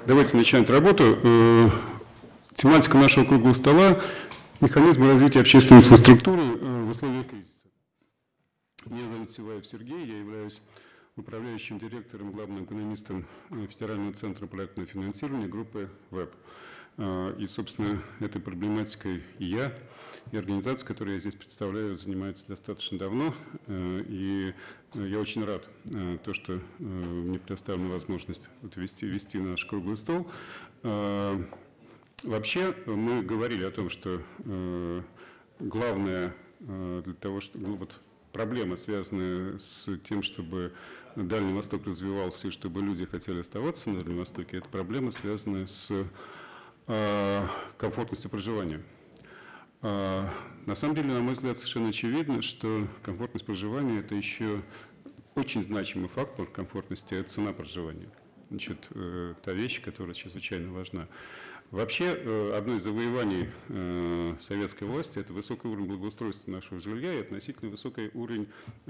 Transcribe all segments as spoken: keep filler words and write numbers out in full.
Давайте начинать работу. Тематика нашего круглого стола – механизмы развития общественной инфраструктуры в условиях кризиса. Меня зовут Сиваев Сергей, я являюсь управляющим директором, главным экономистом Федерального центра проектного финансирования группы ВЭБ. И, собственно, этой проблематикой и я, и организация, которую я здесь представляю, занимается достаточно давно. И я очень рад, то, что мне предоставлена возможность вести, вести наш круглый стол. Вообще, мы говорили о том, что главное для того, чтобы вот, проблема, связанная с тем, чтобы Дальний Восток развивался и чтобы люди хотели оставаться на Дальнем Востоке, это проблема, связанная с комфортностью проживания. На самом деле, на мой взгляд, совершенно очевидно, что комфортность проживания – это еще очень значимый фактор комфортности – это цена проживания. Значит, та вещь, которая чрезвычайно важна. Вообще, одно из завоеваний советской власти – это высокий уровень благоустройства нашего жилья и относительно высокий уровень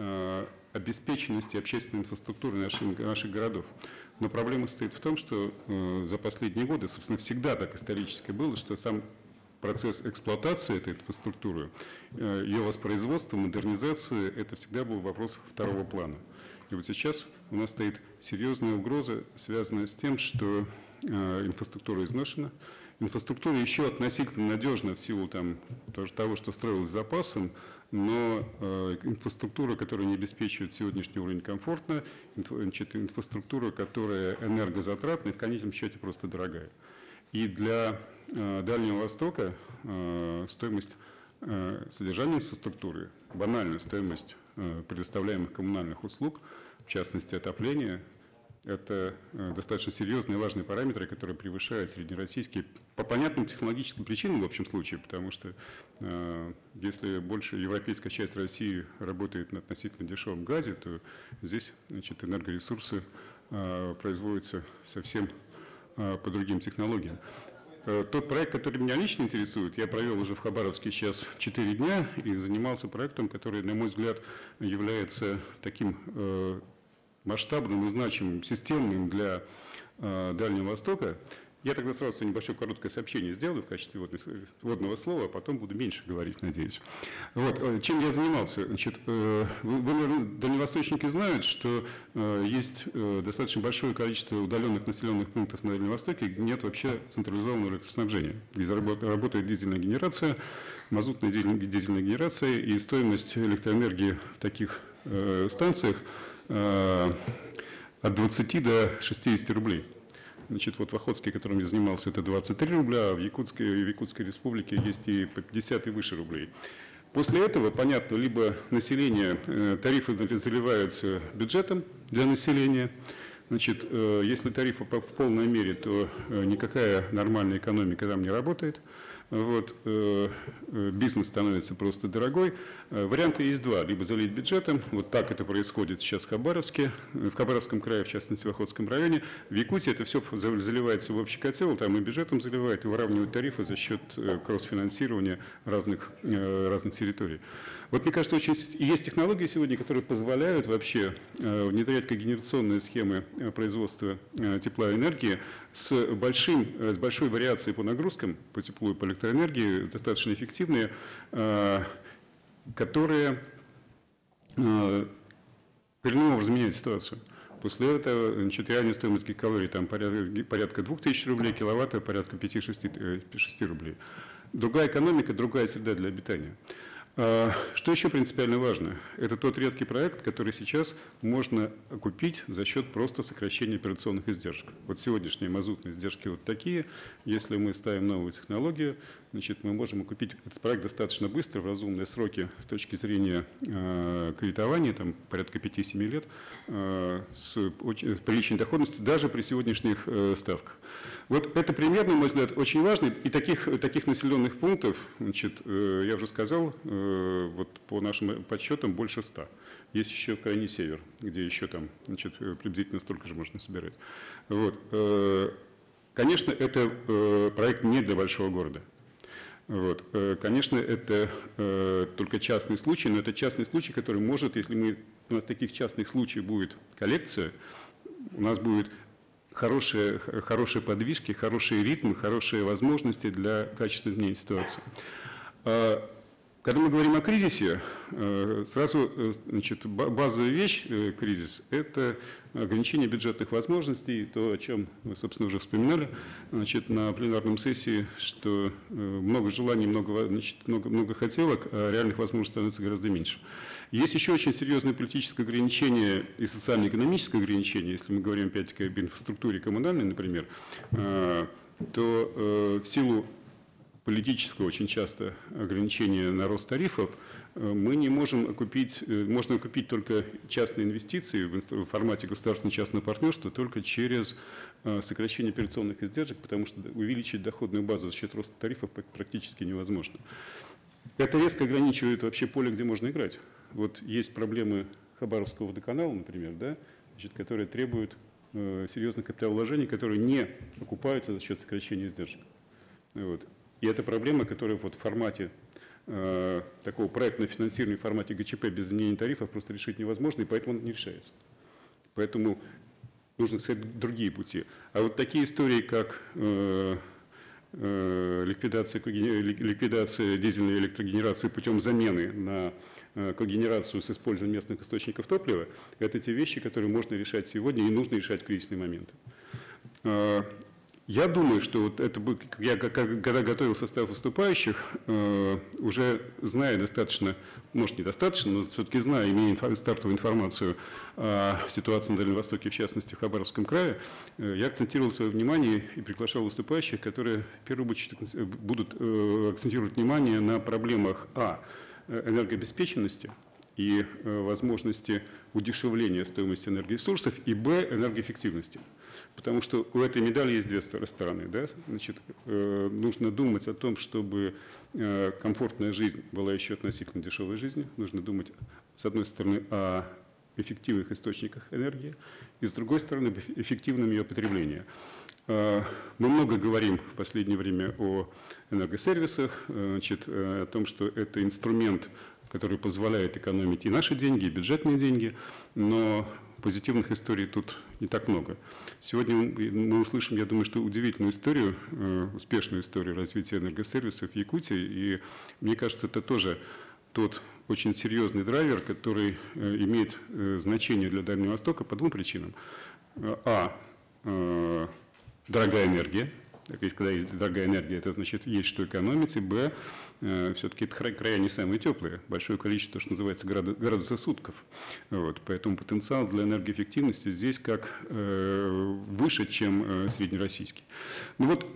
обеспеченности общественной инфраструктуры наших, наших городов. Но проблема состоит в том, что за последние годы, собственно, всегда так исторически было, что сам процесс эксплуатации этой инфраструктуры, ее воспроизводства, модернизации – это всегда был вопрос второго плана. И вот сейчас у нас стоит серьезная угроза, связанная с тем, что инфраструктура изношена. Инфраструктура еще относительно надежна в силу там, того, что строилась с запасом, но инфраструктура, которая не обеспечивает сегодняшний уровень комфорта, инфраструктура, которая энергозатратна и в конечном счете просто дорогая. И для Дальнего Востока стоимость содержания инфраструктуры, банальная стоимость предоставляемых коммунальных услуг, в частности отопления, это достаточно серьезные и важные параметры, которые превышают среднероссийские по понятным технологическим причинам в общем случае, потому что э, если больше европейская часть России работает на относительно дешевом газе, то здесь, значит, энергоресурсы э, производятся совсем э, по другим технологиям. Тот проект, который меня лично интересует, я провел уже в Хабаровске сейчас четыре дня и занимался проектом, который, на мой взгляд, является таким э, масштабным и значимым, системным для э, Дальнего Востока. Я тогда сразу небольшое короткое сообщение сделаю в качестве вводного слова, а потом буду меньше говорить, надеюсь. Вот, чем я занимался? Значит, э, вы, вы, дальневосточники знают, что э, есть э, достаточно большое количество удаленных населенных пунктов на Дальнем Востоке, где нет вообще централизованного электроснабжения, где работает дизельная генерация, мазутная дизельная генерация, и стоимость электроэнергии в таких э, станциях э, от двадцати до шестидесяти рублей. Значит, вот в Охотске, которым я занимался, это двадцать три рубля, а в Якутской, в Якутской республике есть и по пятьдесят и выше рублей. После этого, понятно, либо население, тарифы заливаются бюджетом для населения. Значит, если тарифы в полной мере, то никакая нормальная экономика там не работает. Вот, бизнес становится просто дорогой. Варианты есть два. Либо залить бюджетом, вот так это происходит сейчас в Хабаровске, в Хабаровском крае, в частности в Охотском районе. В Якутии это все заливается в общий котел, там и бюджетом заливают, и выравнивают тарифы за счет кросс-финансирования разных, разных территорий. Вот мне кажется, очень есть технологии сегодня, которые позволяют вообще внедрять когенерационные схемы производства тепла и энергии с, большим, с большой вариацией по нагрузкам, по теплу и по электроэнергии, достаточно эффективные, которые коренным образом меняют ситуацию. После этого, значит, реальная стоимость гигакалорий там порядка, порядка двух тысяч рублей, киловатта порядка пяти-шести рублей. Другая экономика, другая среда для обитания. Что еще принципиально важно? Это тот редкий проект, который сейчас можно окупить за счет просто сокращения операционных издержек. Вот сегодняшние мазутные издержки вот такие. Если мы ставим новую технологию, значит, мы можем окупить этот проект достаточно быстро, в разумные сроки с точки зрения э, кредитования, там порядка пяти-семи лет, э, с, очень, с приличной доходностью, даже при сегодняшних э, ставках. Вот это пример, на мой взгляд, очень важный. И таких, таких населенных пунктов, значит, э, я уже сказал, э, вот по нашим подсчетам больше ста. Есть еще крайний север, где еще там, значит, приблизительно столько же можно собирать. Вот. Э, конечно, это э, проект не для большого города. Вот. Конечно, это э, только частный случай, но это частный случай, который может, если мы, у нас таких частных случаев будет коллекция, у нас будет хорошие, хорошие подвижки, хорошие ритмы, хорошие возможности для качественного изменения ситуации. Когда мы говорим о кризисе, сразу, значит, базовая вещь кризис – это ограничение бюджетных возможностей, то, о чем вы, собственно, уже вспоминали, значит, на пленарном сессии, что много желаний, много, значит, много, много хотелок, а реальных возможностей становится гораздо меньше. Есть еще очень серьезное политическое ограничение и социально-экономическое ограничение, если мы говорим, опять-таки, об инфраструктуре коммунальной, например, то в силу политического очень часто ограничения на рост тарифов, мы не можем окупить, можно окупить только частные инвестиции в формате государственно-частного партнерства только через сокращение операционных издержек, потому что увеличить доходную базу за счет роста тарифов практически невозможно. Это резко ограничивает вообще поле, где можно играть. Вот есть проблемы Хабаровского водоканала, например, да, значит, которые требуют серьезных капиталовложений, которые не окупаются за счет сокращения издержек. Вот. И это проблема, которая вот в формате э, такого проектного финансирования, в формате ГЧП без изменения тарифов просто решить невозможно, и поэтому он не решается. Поэтому нужно искать другие пути. А вот такие истории, как э, э, ликвидация, ликвидация дизельной электрогенерации путем замены на э, когенерацию с использованием местных источников топлива, это те вещи, которые можно решать сегодня и нужно решать в кризисные моменты. Э, Я думаю, что вот это бы, я когда готовил состав выступающих, уже зная достаточно, может недостаточно, но все-таки зная, имея стартовую информацию о ситуации на Дальнем Востоке, в частности в Хабаровском крае, я акцентировал свое внимание и приглашал выступающих, которые в первую очередь будут акцентировать внимание на проблемах а. энергообеспеченности и возможности удешевления стоимости энергоресурсов, и б. энергоэффективности. Потому что у этой медали есть две стороны. Да? Значит, э, нужно думать о том, чтобы э, комфортная жизнь была еще относительно дешевой жизнью. Нужно думать, с одной стороны, о эффективных источниках энергии, и с другой стороны, об эффективном ее потреблении. Э, мы много говорим в последнее время о энергосервисах, э, значит, э, о том, что это инструмент, который позволяет экономить и наши деньги, и бюджетные деньги, но позитивных историй тут не так много. Сегодня мы услышим, я думаю, что удивительную историю, успешную историю развития энергосервисов в Якутии, и мне кажется, это тоже тот очень серьезный драйвер, который имеет значение для Дальнего Востока по двум причинам. А. Дорогая энергия. Когда есть дорогая энергия, это значит, есть что экономить. И б. Все-таки это края не самые теплые. Большое количество, что называется, градусов сутков. Вот. Поэтому потенциал для энергоэффективности здесь как выше, чем среднероссийский. Ну вот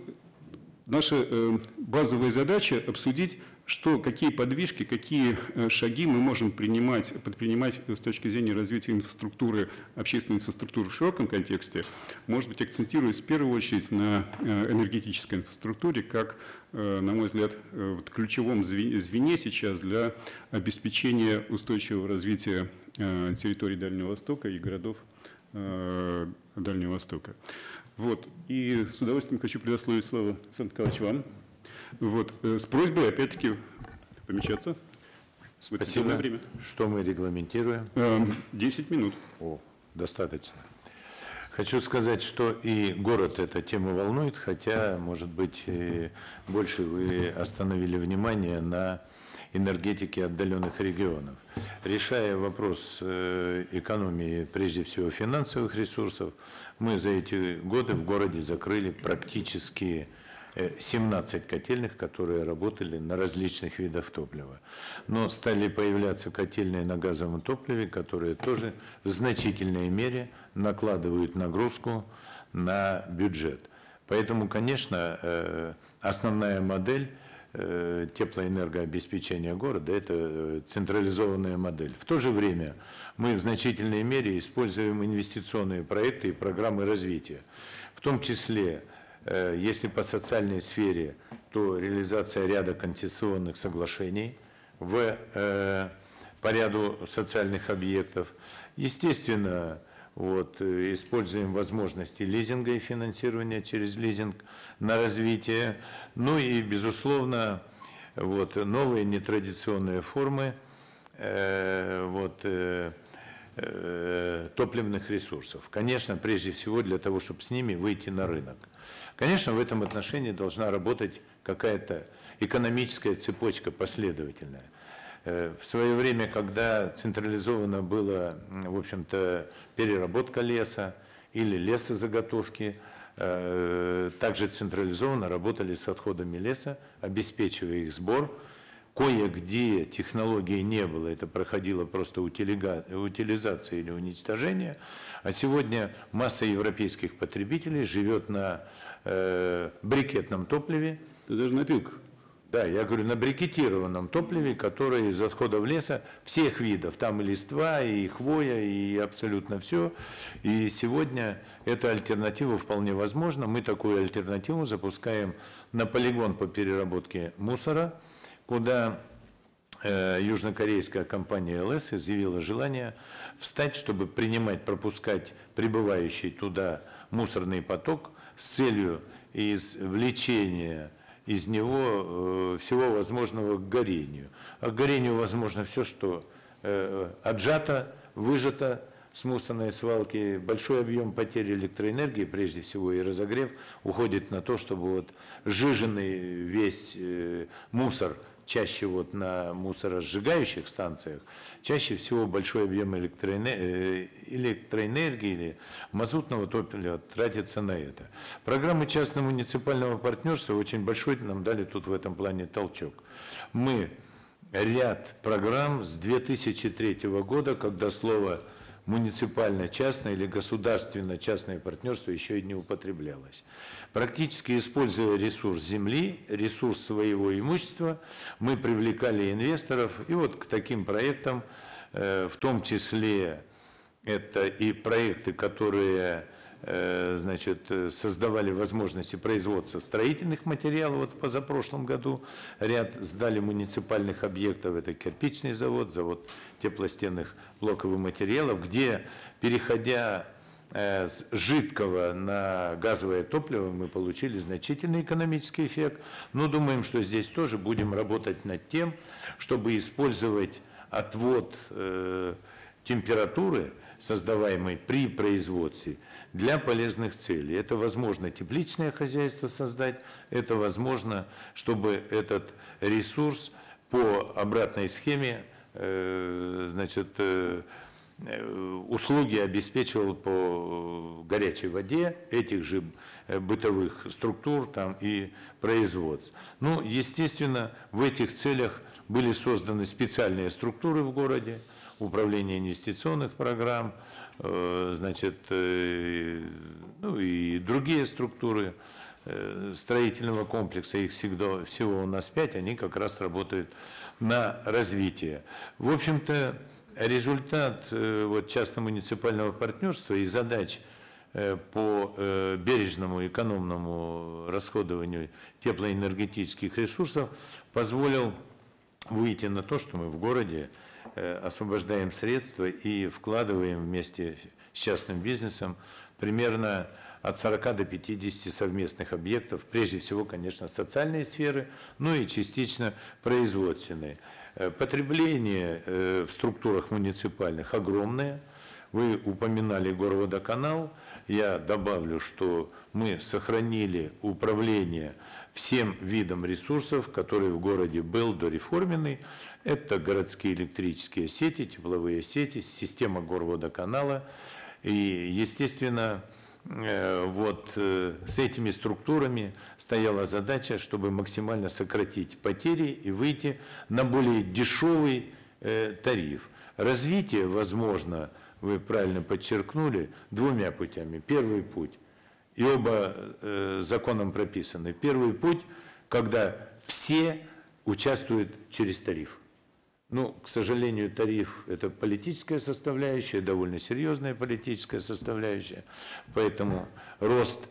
наша базовая задача обсудить, что, какие подвижки, какие шаги мы можем принимать, предпринимать с точки зрения развития инфраструктуры, общественной инфраструктуры в широком контексте, может быть, акцентируясь в первую очередь на энергетической инфраструктуре, как, на мой взгляд, в ключевом звене сейчас для обеспечения устойчивого развития территорий Дальнего Востока и городов Дальнего Востока. Вот. И с удовольствием хочу предоставить слово, Александр Николаевич, вам. Вот. С просьбой, опять-таки, помещаться. Спасибо. Время. Что мы регламентируем? десять минут. О, достаточно. Хочу сказать, что и город эта тема волнует, хотя, может быть, больше вы остановили внимание на энергетике отдаленных регионов. Решая вопрос экономии, прежде всего, финансовых ресурсов, мы за эти годы в городе закрыли практически семнадцать котельных, которые работали на различных видах топлива. Но стали появляться котельные на газовом топливе, которые тоже в значительной мере накладывают нагрузку на бюджет. Поэтому, конечно, основная модель теплоэнергообеспечения города – это централизованная модель. В то же время мы в значительной мере используем инвестиционные проекты и программы развития, в том числе, если по социальной сфере, то реализация ряда концессионных соглашений в, э, по ряду социальных объектов. Естественно, вот, используем возможности лизинга и финансирования через лизинг на развитие. Ну и, безусловно, вот, новые нетрадиционные формы э, вот, э, э, топливных ресурсов. Конечно, прежде всего для того, чтобы с ними выйти на рынок. Конечно, в этом отношении должна работать какая-то экономическая цепочка последовательная. Э, в свое время, когда централизована была, в общем-то, переработка леса или лесозаготовки, также централизованно работали с отходами леса, обеспечивая их сбор. Кое-где технологии не было, это проходило просто утилизация или уничтожение. А сегодня масса европейских потребителей живет на э, брикетном топливе. Даже на пилках. Да, я говорю, на брикетированном топливе, которое из отходов леса всех видов. Там и листва, и хвоя, и абсолютно все. И сегодня эта альтернатива вполне возможна. Мы такую альтернативу запускаем на полигон по переработке мусора, куда э, южнокорейская компания эл эс изъявила желание встать, чтобы принимать, пропускать прибывающий туда мусорный поток с целью извлечения из него э, всего возможного к горению. А к горению возможно все, что э, отжато, выжато с мусорной свалки. Большой объем потери электроэнергии, прежде всего и разогрев, уходит на то, чтобы вот сжиженный весь э, мусор, чаще вот на мусоросжигающих станциях, чаще всего большой объем электроэнергии, электроэнергии или мазутного топлива тратится на это. Программы частно-муниципального партнерства очень большой нам дали тут в этом плане толчок. Мы ряд программ с две тысячи третьего года, когда слово муниципально-частное или государственно-частное партнерство еще и не употреблялось. Практически используя ресурс земли, ресурс своего имущества, мы привлекали инвесторов. И вот к таким проектам, в том числе это и проекты, которые значит, создавали возможности производства строительных материалов. Вот в позапрошлом году ряд сдали муниципальных объектов, это кирпичный завод, завод теплостенных блоковых материалов, где, переходя с жидкого на газовое топливо, мы получили значительный экономический эффект. Но думаем, что здесь тоже будем работать над тем, чтобы использовать отвод э, температуры, создаваемой при производстве, для полезных целей. Это возможно тепличное хозяйство создать, это возможно, чтобы этот ресурс по обратной схеме, э, значит, э, услуги обеспечивал по горячей воде этих же бытовых структур там, и производств. Ну, естественно, в этих целях были созданы специальные структуры в городе, управление инвестиционных программ, э, значит, э, ну и другие структуры э, строительного комплекса, их всегда, всего у нас пять, они как раз работают на развитие. В общем-то, результат э, вот, частно-муниципального партнерства и задач э, по э, бережному экономному расходованию теплоэнергетических ресурсов позволил выйти на то, что мы в городе э, освобождаем средства и вкладываем вместе с частным бизнесом примерно от сорока до пятидесяти совместных объектов, прежде всего, конечно, социальной сферы, ну и частично производственной. Потребление в структурах муниципальных огромное. Вы упоминали Горводоканал. Я добавлю, что мы сохранили управление всем видом ресурсов, который в городе был дореформенный. Это городские электрические сети, тепловые сети, система Горводоканала. И, естественно, вот с этими структурами стояла задача, чтобы максимально сократить потери и выйти на более дешевый тариф. Развитие возможно, вы правильно подчеркнули, двумя путями. Первый путь, и оба законом прописаны. Первый путь, когда все участвуют через тариф. Ну, к сожалению, тариф – это политическая составляющая, довольно серьезная политическая составляющая, поэтому рост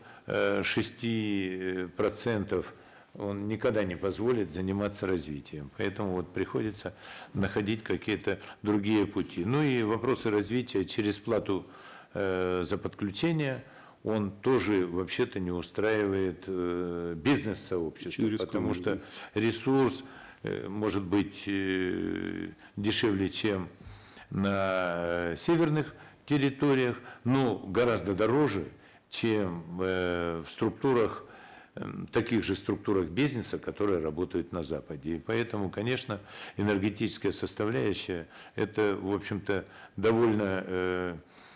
шести процентов он никогда не позволит заниматься развитием. Поэтому вот приходится находить какие-то другие пути. Ну и вопросы развития через плату за подключение, он тоже вообще-то не устраивает бизнес-сообщество, потому что ресурс может быть дешевле, чем на северных территориях, но гораздо дороже, чем в структурах, таких же структурах бизнеса, которые работают на Западе. И поэтому, конечно, энергетическая составляющая, это, в общем-то, довольно э,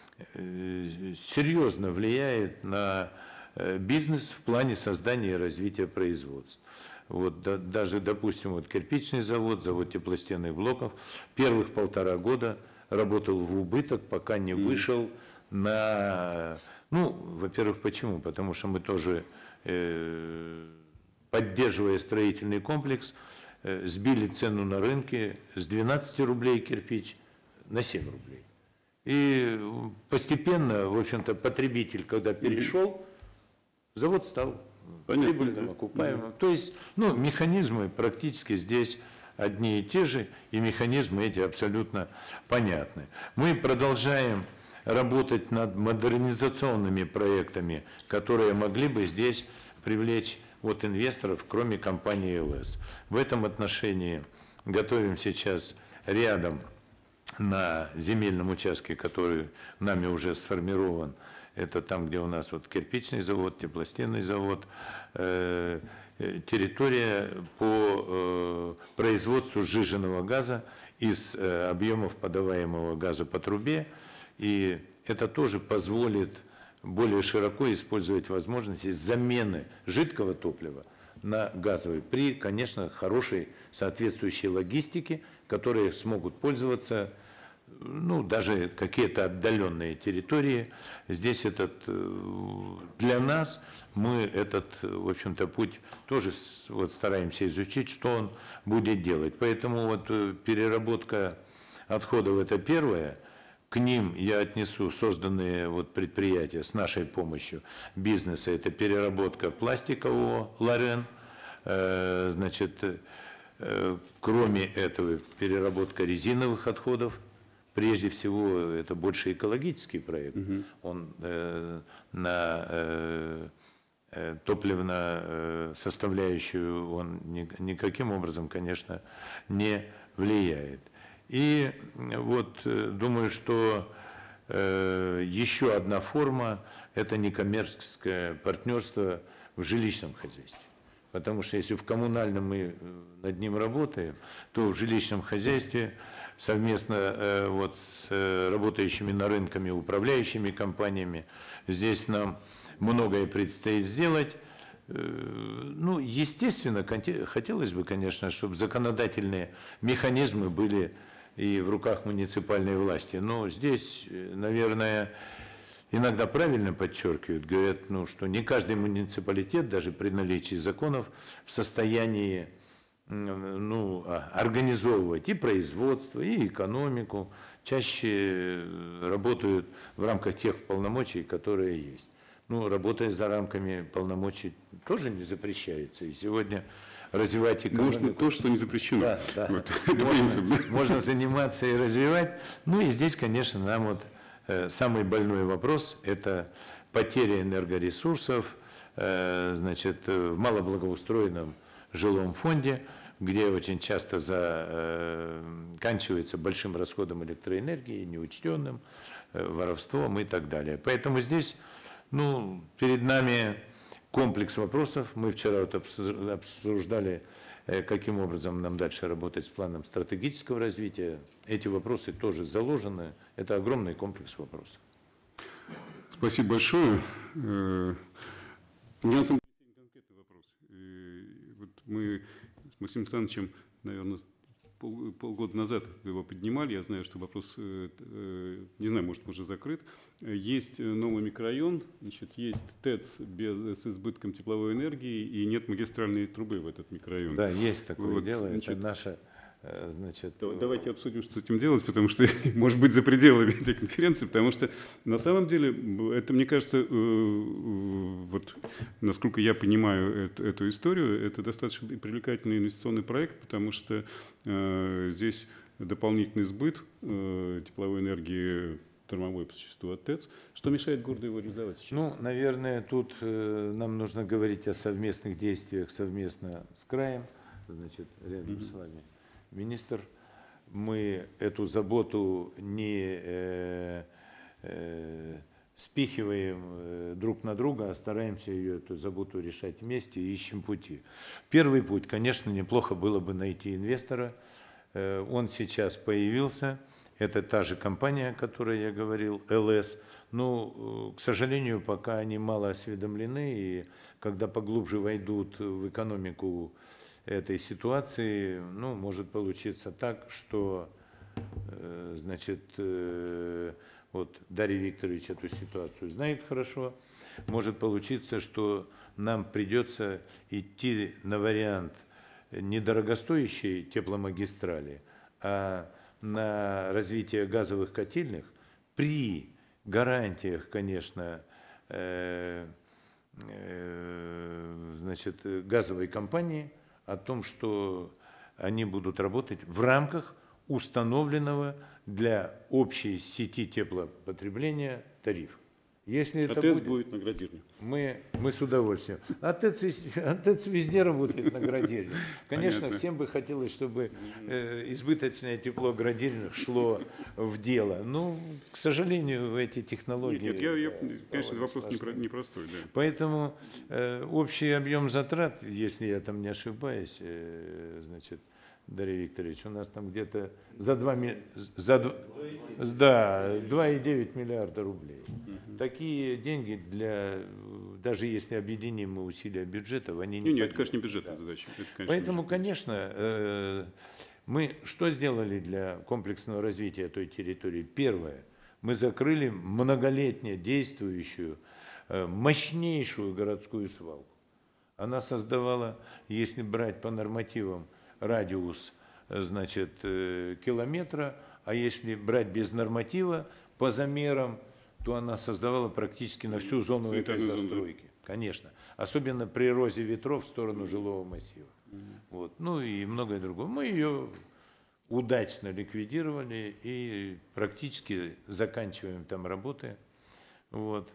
э, серьезно влияет на бизнес в плане создания и развития производств. Вот, да, даже, допустим, вот кирпичный завод, завод теплостенных блоков, первых полтора года работал в убыток, пока не вышел на... Ну, во-первых, почему? Потому что мы тоже, э, поддерживая строительный комплекс, э, сбили цену на рынке с двенадцати рублей кирпич на семь рублей. И постепенно, в общем-то, потребитель, когда перешел, завод стал прибыльным, окупаемым. То есть, ну, механизмы практически здесь одни и те же, и механизмы эти абсолютно понятны. Мы продолжаем работать над модернизационными проектами, которые могли бы здесь привлечь вот инвесторов, кроме компании ЛС. В этом отношении готовим сейчас рядом на земельном участке, который нами уже сформирован. Это там, где у нас вот кирпичный завод, теплостенный завод, э, территория по э, производству сжиженного газа из э, объемов подаваемого газа по трубе. И это тоже позволит более широко использовать возможности замены жидкого топлива на газовый при, конечно, хорошей соответствующей логистике, которые смогут пользоваться, ну, даже какие-то отдаленные территории. Здесь этот, для нас, мы этот, в общем-то, путь тоже вот стараемся изучить, что он будет делать. Поэтому вот переработка отходов – это первое. К ним я отнесу созданные вот предприятия с нашей помощью бизнеса. Это переработка пластикового ЛАРЕН, значит, кроме этого переработка резиновых отходов. Прежде всего, это больше экологический проект. Угу. Он э, на э, топливную составляющую он ни, никаким образом, конечно, не влияет. И вот думаю, что э, еще одна форма – это некоммерческое партнерство в жилищном хозяйстве. Потому что если в коммунальном мы над ним работаем, то в жилищном хозяйстве совместно э, вот, с э, работающими на рынками управляющими компаниями здесь нам многое предстоит сделать. Ну, естественно, хотелось бы, конечно, чтобы законодательные механизмы были и в руках муниципальной власти. Но здесь, наверное, иногда правильно подчеркивают, говорят, ну, что не каждый муниципалитет, даже при наличии законов, в состоянии ну, организовывать и производство, и экономику. Чаще работают в рамках тех полномочий, которые есть. Ну, работая за рамками полномочий, тоже не запрещается. И сегодня развивать экономику... Можно то, что не запрещено. Да, да. Вот. Можно, можно заниматься и развивать. Ну и здесь, конечно, нам вот э, самый больной вопрос – это потеря энергоресурсов, э, значит, в малоблагоустроенном жилом фонде, где очень часто заканчивается большим расходом электроэнергии, неучтенным, э, воровством и так далее. Поэтому здесь... Ну, перед нами комплекс вопросов. Мы вчера вот обсуждали, каким образом нам дальше работать с планом стратегического развития. Эти вопросы тоже заложены. Это огромный комплекс вопросов. Спасибо большое. У меня на самом деле конкретный вопрос. Вот мы с Максимом Александровичем, наверное, Пол, полгода назад его поднимали, я знаю, что вопрос, не знаю, может, уже закрыт. Есть новый микрорайон, значит, есть ТЭЦ без, с избытком тепловой энергии и нет магистральной трубы в этот микрорайон. Да, есть такое вот, дело, значит, это наша, значит... Давайте обсудим, что с этим делать, потому что, может быть, за пределами этой конференции, потому что, на самом деле, это, мне кажется, вот, насколько я понимаю эту, эту историю, это достаточно привлекательный инвестиционный проект, потому что э, здесь дополнительный сбыт э, тепловой энергии термовой по существу от ТЭЦ. Что мешает городу его реализовать сейчас? Ну, наверное, тут э, нам нужно говорить о совместных действиях совместно с краем, значит, рядом mm-hmm. с вами. Министр мы эту заботу не э, э, спихиваем э, друг на друга, а стараемся ее, эту заботу решать вместе и ищем пути. Первый путь, конечно, неплохо было бы найти инвестора. Э, он сейчас появился. Это та же компания, о которой я говорил, эл эс. Но, к сожалению, пока они мало осведомлены, и когда поглубже войдут в экономику этой ситуации, ну, может получиться так, что, э, значит, э, вот Дарья Викторович эту ситуацию знает хорошо, может получиться, что нам придется идти на вариант недорогостоящей тепломагистрали, а на развитие газовых котельных при гарантиях, конечно, э, э, значит, газовой компании о том, что они будут работать в рамках установленного для общей сети теплопотребления тарифа. Если это АТЭС будет, будет на Градирне. Мы, мы с удовольствием. АТЭС, АТЭС везде работает на Градирне. Конечно, Понятно. всем бы хотелось, чтобы э, избыточное тепло Градирных шло в дело. Но, к сожалению, эти технологии... Нет, нет, я, я, э, конечно, вопрос сложны. непро- непростой. Да. Поэтому э, общий объем затрат, если я там не ошибаюсь, э, значит, Дарья Викторович, у нас там где-то за два, за, дв- да, два и девять миллиарда рублей. Угу. Такие деньги, для, даже если объединим мы усилия бюджетов, они не... Не, нет, это, конечно, не бюджетная да. задача. Это, конечно, Поэтому, не конечно, э, мы что сделали для комплексного развития той территории? Первое, мы закрыли многолетне действующую, э, мощнейшую городскую свалку. Она создавала, если брать по нормативам, радиус, значит, километра, а если брать без норматива по замерам, то она создавала практически на всю зону этой застройки. Конечно. Особенно при розе ветров в сторону жилого массива. Вот. Ну и многое другое. Мы ее удачно ликвидировали и практически заканчиваем там работы. Вот.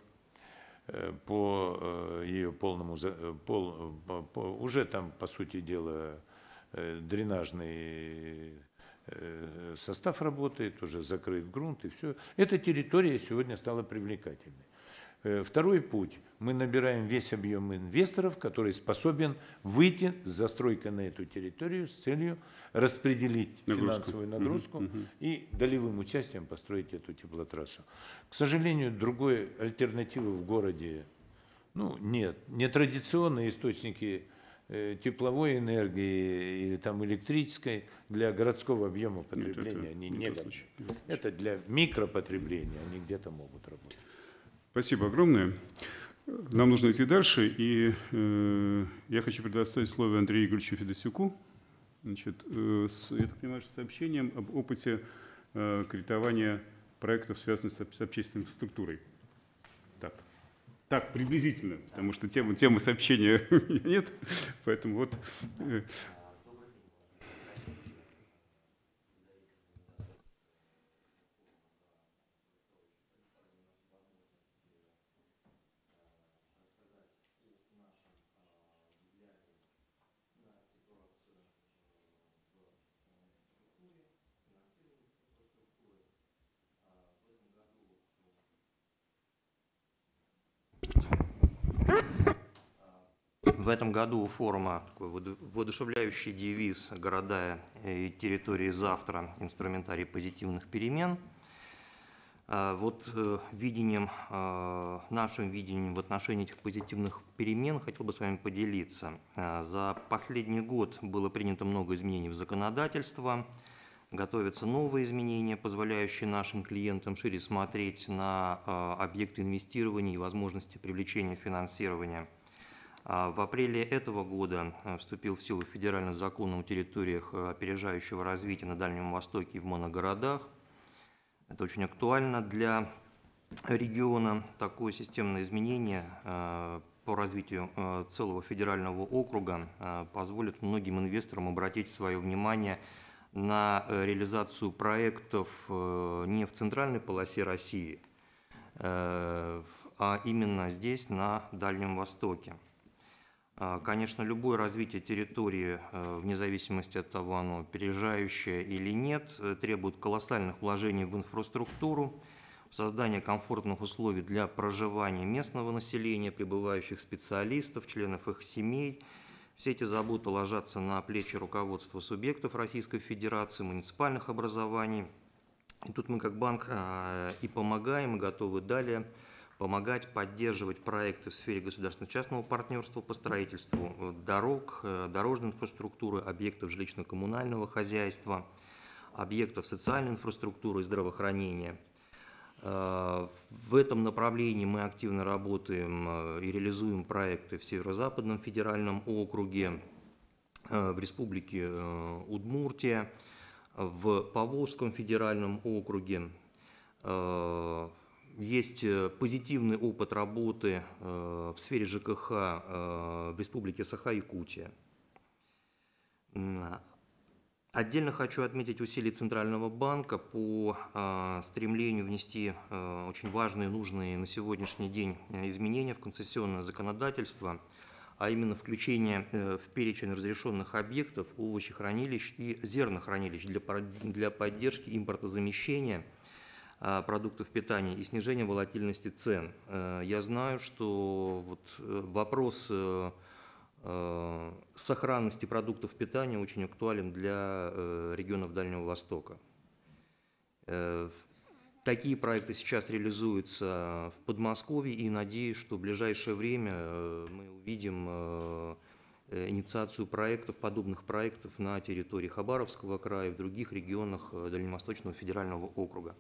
По ее полному, пол, по, уже там, по сути дела, дренажный состав работает, уже закрыт грунт и все. Эта территория сегодня стала привлекательной. Второй путь. Мы набираем весь объем инвесторов, который способен выйти с застройкой на эту территорию с целью распределить нагрузку. финансовую нагрузку угу, угу. и долевым участием построить эту теплотрассу. К сожалению, другой альтернативы в городе ну, нет. Нетрадиционные источники тепловой энергии или там электрической для городского объема потребления Нет, они не готовы. Это для микропотребления, они где-то могут работать. Спасибо огромное. Нам нужно идти дальше, и э, я хочу предоставить слово Андрею Игоревичу Федосюку. Значит, э, с, я так понимаю, с сообщением об опыте э, кредитования проектов, связанных с, с общественной инфраструктурой. Так. Так, приблизительно, потому что темы, темы сообщения у меня нет, поэтому вот... В этом году у форума такой воодушевляющий девиз «Города и территории завтра. Инструментарий позитивных перемен». Вот видением, нашим видением в отношении этих позитивных перемен хотел бы с вами поделиться. За последний год было принято много изменений в законодательство, готовятся новые изменения, позволяющие нашим клиентам шире смотреть на объекты инвестирования и возможности привлечения финансирования. В апреле этого года вступил в силу федеральный закон о территориях опережающего развития на Дальнем Востоке и в моногородах. Это очень актуально для региона. Такое системное изменение по развитию целого федерального округа позволит многим инвесторам обратить свое внимание на реализацию проектов не в центральной полосе России, а именно здесь, на Дальнем Востоке. Конечно, любое развитие территории, вне зависимости от того, оно опережающее или нет, требует колоссальных вложений в инфраструктуру, в создание комфортных условий для проживания местного населения, прибывающих специалистов, членов их семей. Все эти заботы ложатся на плечи руководства субъектов Российской Федерации, муниципальных образований. И тут мы как банк и помогаем, и готовы далее помогать, поддерживать проекты в сфере государственно-частного партнерства по строительству дорог, дорожной инфраструктуры, объектов жилищно-коммунального хозяйства, объектов социальной инфраструктуры и здравоохранения. В этом направлении мы активно работаем и реализуем проекты в Северо-Западном федеральном округе, в Республике Удмуртия, в Поволжском федеральном округе. Есть позитивный опыт работы в сфере ЖКХ в Республике Саха-Якутия. Отдельно хочу отметить усилия Центрального банка по стремлению внести очень важные и нужные на сегодняшний день изменения в концессионное законодательство, а именно включение в перечень разрешенных объектов овощехранилищ и зернохранилищ для поддержки импортозамещения продуктов питания и снижения волатильности цен. Я знаю, что вот вопрос сохранности продуктов питания очень актуален для регионов Дальнего Востока. Такие проекты сейчас реализуются в Подмосковье, и надеюсь, что в ближайшее время мы увидим инициацию проектов, подобных проектов на территории Хабаровского края и в других регионах Дальневосточного федерального округа.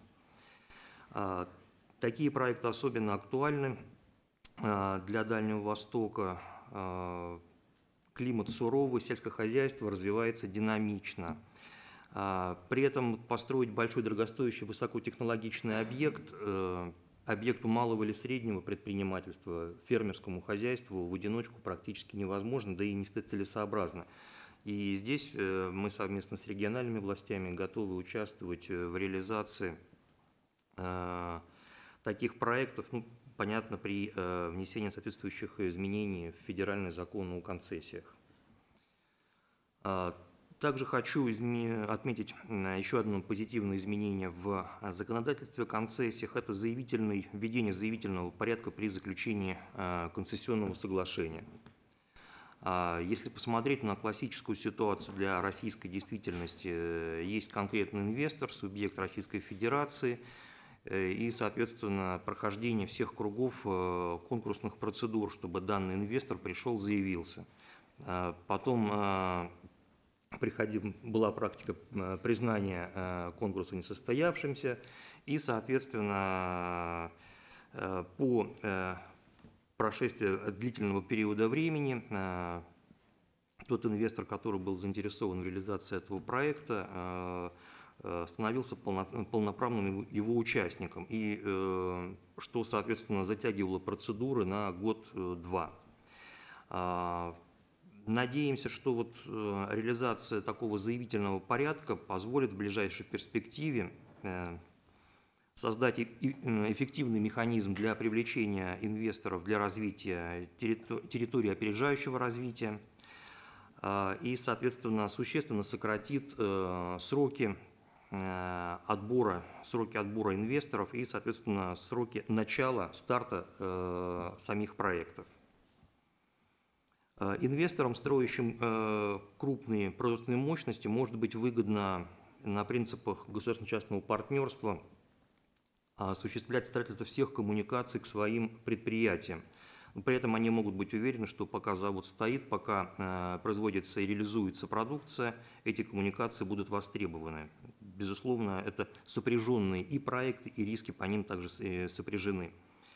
Такие проекты особенно актуальны для Дальнего Востока. Климат суровый, сельское хозяйство развивается динамично. При этом построить большой, дорогостоящий, высокотехнологичный объект, объекту малого или среднего предпринимательства, фермерскому хозяйству в одиночку практически невозможно, да и не целесообразно. И здесь мы совместно с региональными властями готовы участвовать в реализации таких проектов, ну, понятно, при внесении соответствующих изменений в федеральный закон о концессиях. Также хочу отметить еще одно позитивное изменение в законодательстве о концессиях. Это заявительный, введение заявительного порядка при заключении концессионного соглашения. Если посмотреть на классическую ситуацию для российской действительности, есть конкретный инвестор, субъект Российской Федерации, и, соответственно, прохождение всех кругов конкурсных процедур, чтобы данный инвестор пришел, заявился. Потом приходим, была практика признания конкурса несостоявшимся, и, соответственно, по прошествии длительного периода времени тот инвестор, который был заинтересован в реализации этого проекта, становился полноправным его участником, и что, соответственно, затягивало процедуры на год-два. Надеемся, что вот реализация такого заявительного порядка позволит в ближайшей перспективе создать эффективный механизм для привлечения инвесторов для развития территории опережающего развития и, соответственно, существенно сократит сроки отбора, сроки отбора инвесторов и, соответственно, сроки начала, старта э, самих проектов. Инвесторам, строящим э, крупные производственные мощности, может быть выгодно на принципах государственно-частного партнерства осуществлять строительство всех коммуникаций к своим предприятиям. При этом они могут быть уверены, что пока завод стоит, пока э, производится и реализуется продукция, эти коммуникации будут востребованы. Безусловно, это сопряженные и проекты, и риски по ним также сопряжены.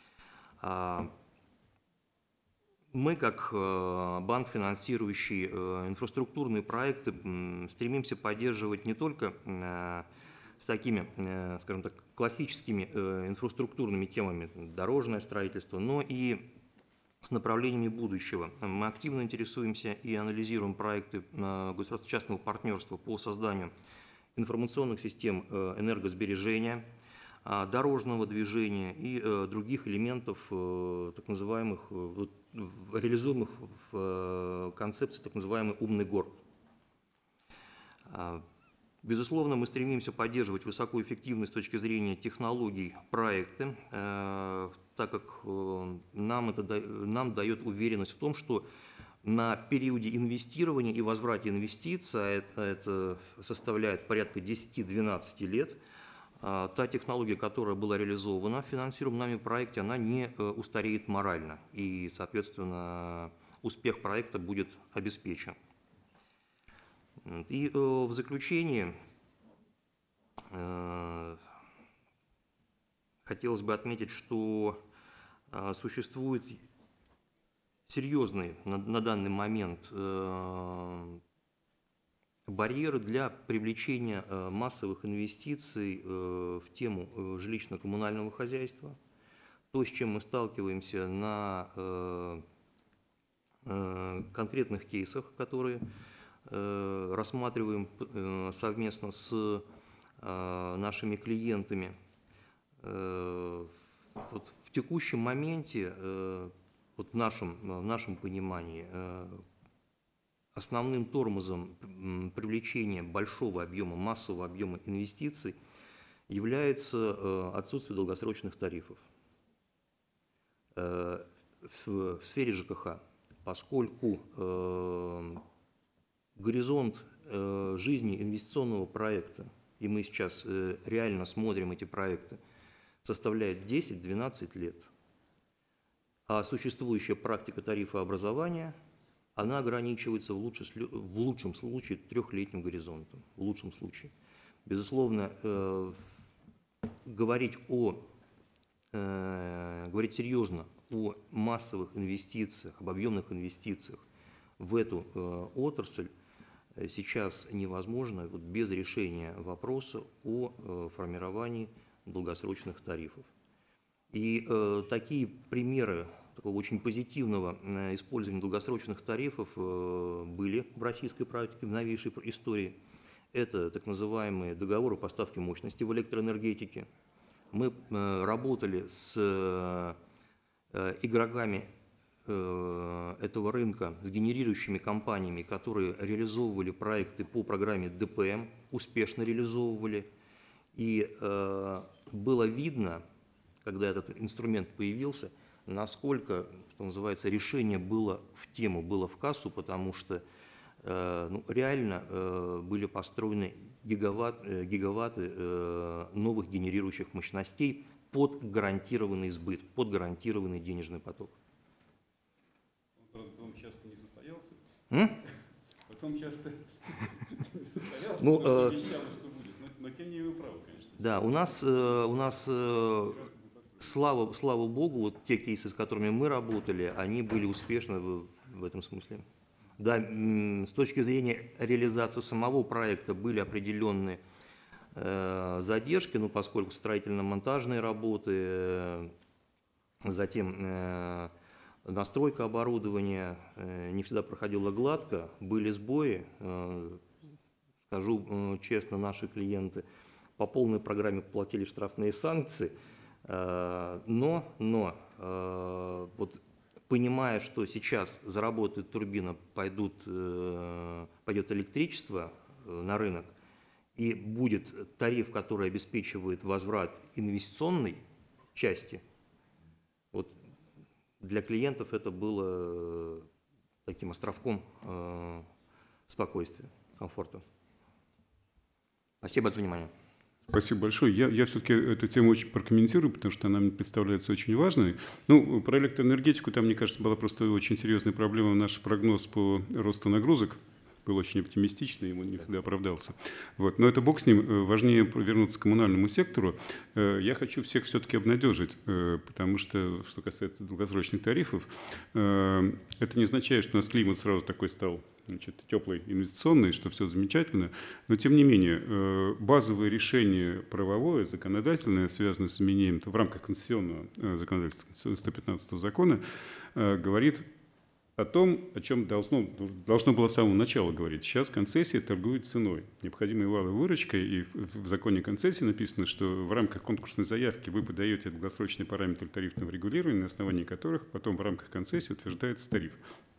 Мы, как банк, финансирующий инфраструктурные проекты, стремимся поддерживать не только с такими, скажем так, классическими инфраструктурными темами, дорожное строительство, но и с направлениями будущего. Мы активно интересуемся и анализируем проекты государственно-частного партнерства по созданию информационных систем энергосбережения, дорожного движения и других элементов, так называемых, реализуемых в концепции так называемый «умный город». Безусловно, мы стремимся поддерживать высокоэффективные с точки зрения технологий проекты, так как нам это нам дает уверенность в том, что на периоде инвестирования и возврате инвестиций, а это, это составляет порядка десяти-двенадцати лет, та технология, которая была реализована в финансируемом нами проекте, она не устареет морально, и, соответственно, успех проекта будет обеспечен. И в заключение хотелось бы отметить, что существует серьезный на, на данный момент барьеры для привлечения массовых инвестиций в тему жилищно-коммунального хозяйства. То, с чем мы сталкиваемся на конкретных кейсах, которые рассматриваем совместно с нашими клиентами. Вот в текущем моменте, вот в нашем, в нашем понимании, основным тормозом привлечения большого объема, массового объема инвестиций является отсутствие долгосрочных тарифов в сфере ЖКХ, поскольку горизонт жизни инвестиционного проекта, и мы сейчас реально смотрим эти проекты, составляет десять-двенадцать лет. А существующая практика тарифообразования, она ограничивается в лучшем, в лучшем случае трехлетним горизонтом. В лучшем случае. Безусловно, э, говорить, о, э, говорить серьезно о массовых инвестициях, об объемных инвестициях в эту э, отрасль сейчас невозможно вот, без решения вопроса о э, формировании долгосрочных тарифов. И э, такие примеры такого очень позитивного э, использования долгосрочных тарифов э, были в российской практике, в новейшей истории. Это так называемые договоры поставки мощности в электроэнергетике. Мы э, работали с э, игроками э, этого рынка, с генерирующими компаниями, которые реализовывали проекты по программе Д П М, успешно реализовывали. И э, было видно, когда этот инструмент появился, насколько, что называется, решение было в тему, было в кассу, потому что э, ну, реально э, были построены гигаватт, э, гигаватты э, новых генерирующих мощностей под гарантированный сбыт, под гарантированный денежный поток. Потом часто не состоялся. М? Потом часто не состоялся, ну, потому э, что обещало, что будет. Но, но тем не менее вы правы, конечно. Да, у нас, э, у нас э, слава, слава богу, вот те кейсы, с которыми мы работали, они были успешны в, в этом смысле. Да, с точки зрения реализации самого проекта были определенные э, задержки, ну, поскольку строительно-монтажные работы, э, затем э, настройка оборудования э, не всегда проходила гладко, были сбои, э, скажу э, честно, наши клиенты по полной программе платили штрафные санкции, э, но, но э, вот, понимая, что сейчас заработает турбина, пойдут, э, пойдет электричество э, на рынок, и будет тариф, который обеспечивает возврат инвестиционной части, вот, для клиентов это было таким островком э, спокойствия, комфорта. Спасибо за внимание. Спасибо большое. Я, я все-таки эту тему очень прокомментирую, потому что она мне представляется очень важной. Ну, про электроэнергетику там, мне кажется, была просто очень серьезная проблема. Наш прогноз по росту нагрузок был очень оптимистичный, ему не всегда оправдался. Вот. Но это бог с ним. Важнее вернуться к коммунальному сектору. Я хочу всех все-таки обнадежить, потому что, что касается долгосрочных тарифов, это не означает, что у нас климат сразу такой стал, значит, теплый, инвестиционный, что все замечательно. Но, тем не менее, базовое решение правовое, законодательное, связанное с изменением в рамках конституционного законодательства сто пятнадцатого закона, говорит о том, о чем должно, должно было с самого начала говорить. Сейчас концессия торгует ценой, необходимой валовой выручкой, и в, в законе концессии написано, что в рамках конкурсной заявки вы подаете долгосрочные параметры тарифного регулирования, на основании которых потом в рамках концессии утверждается тариф.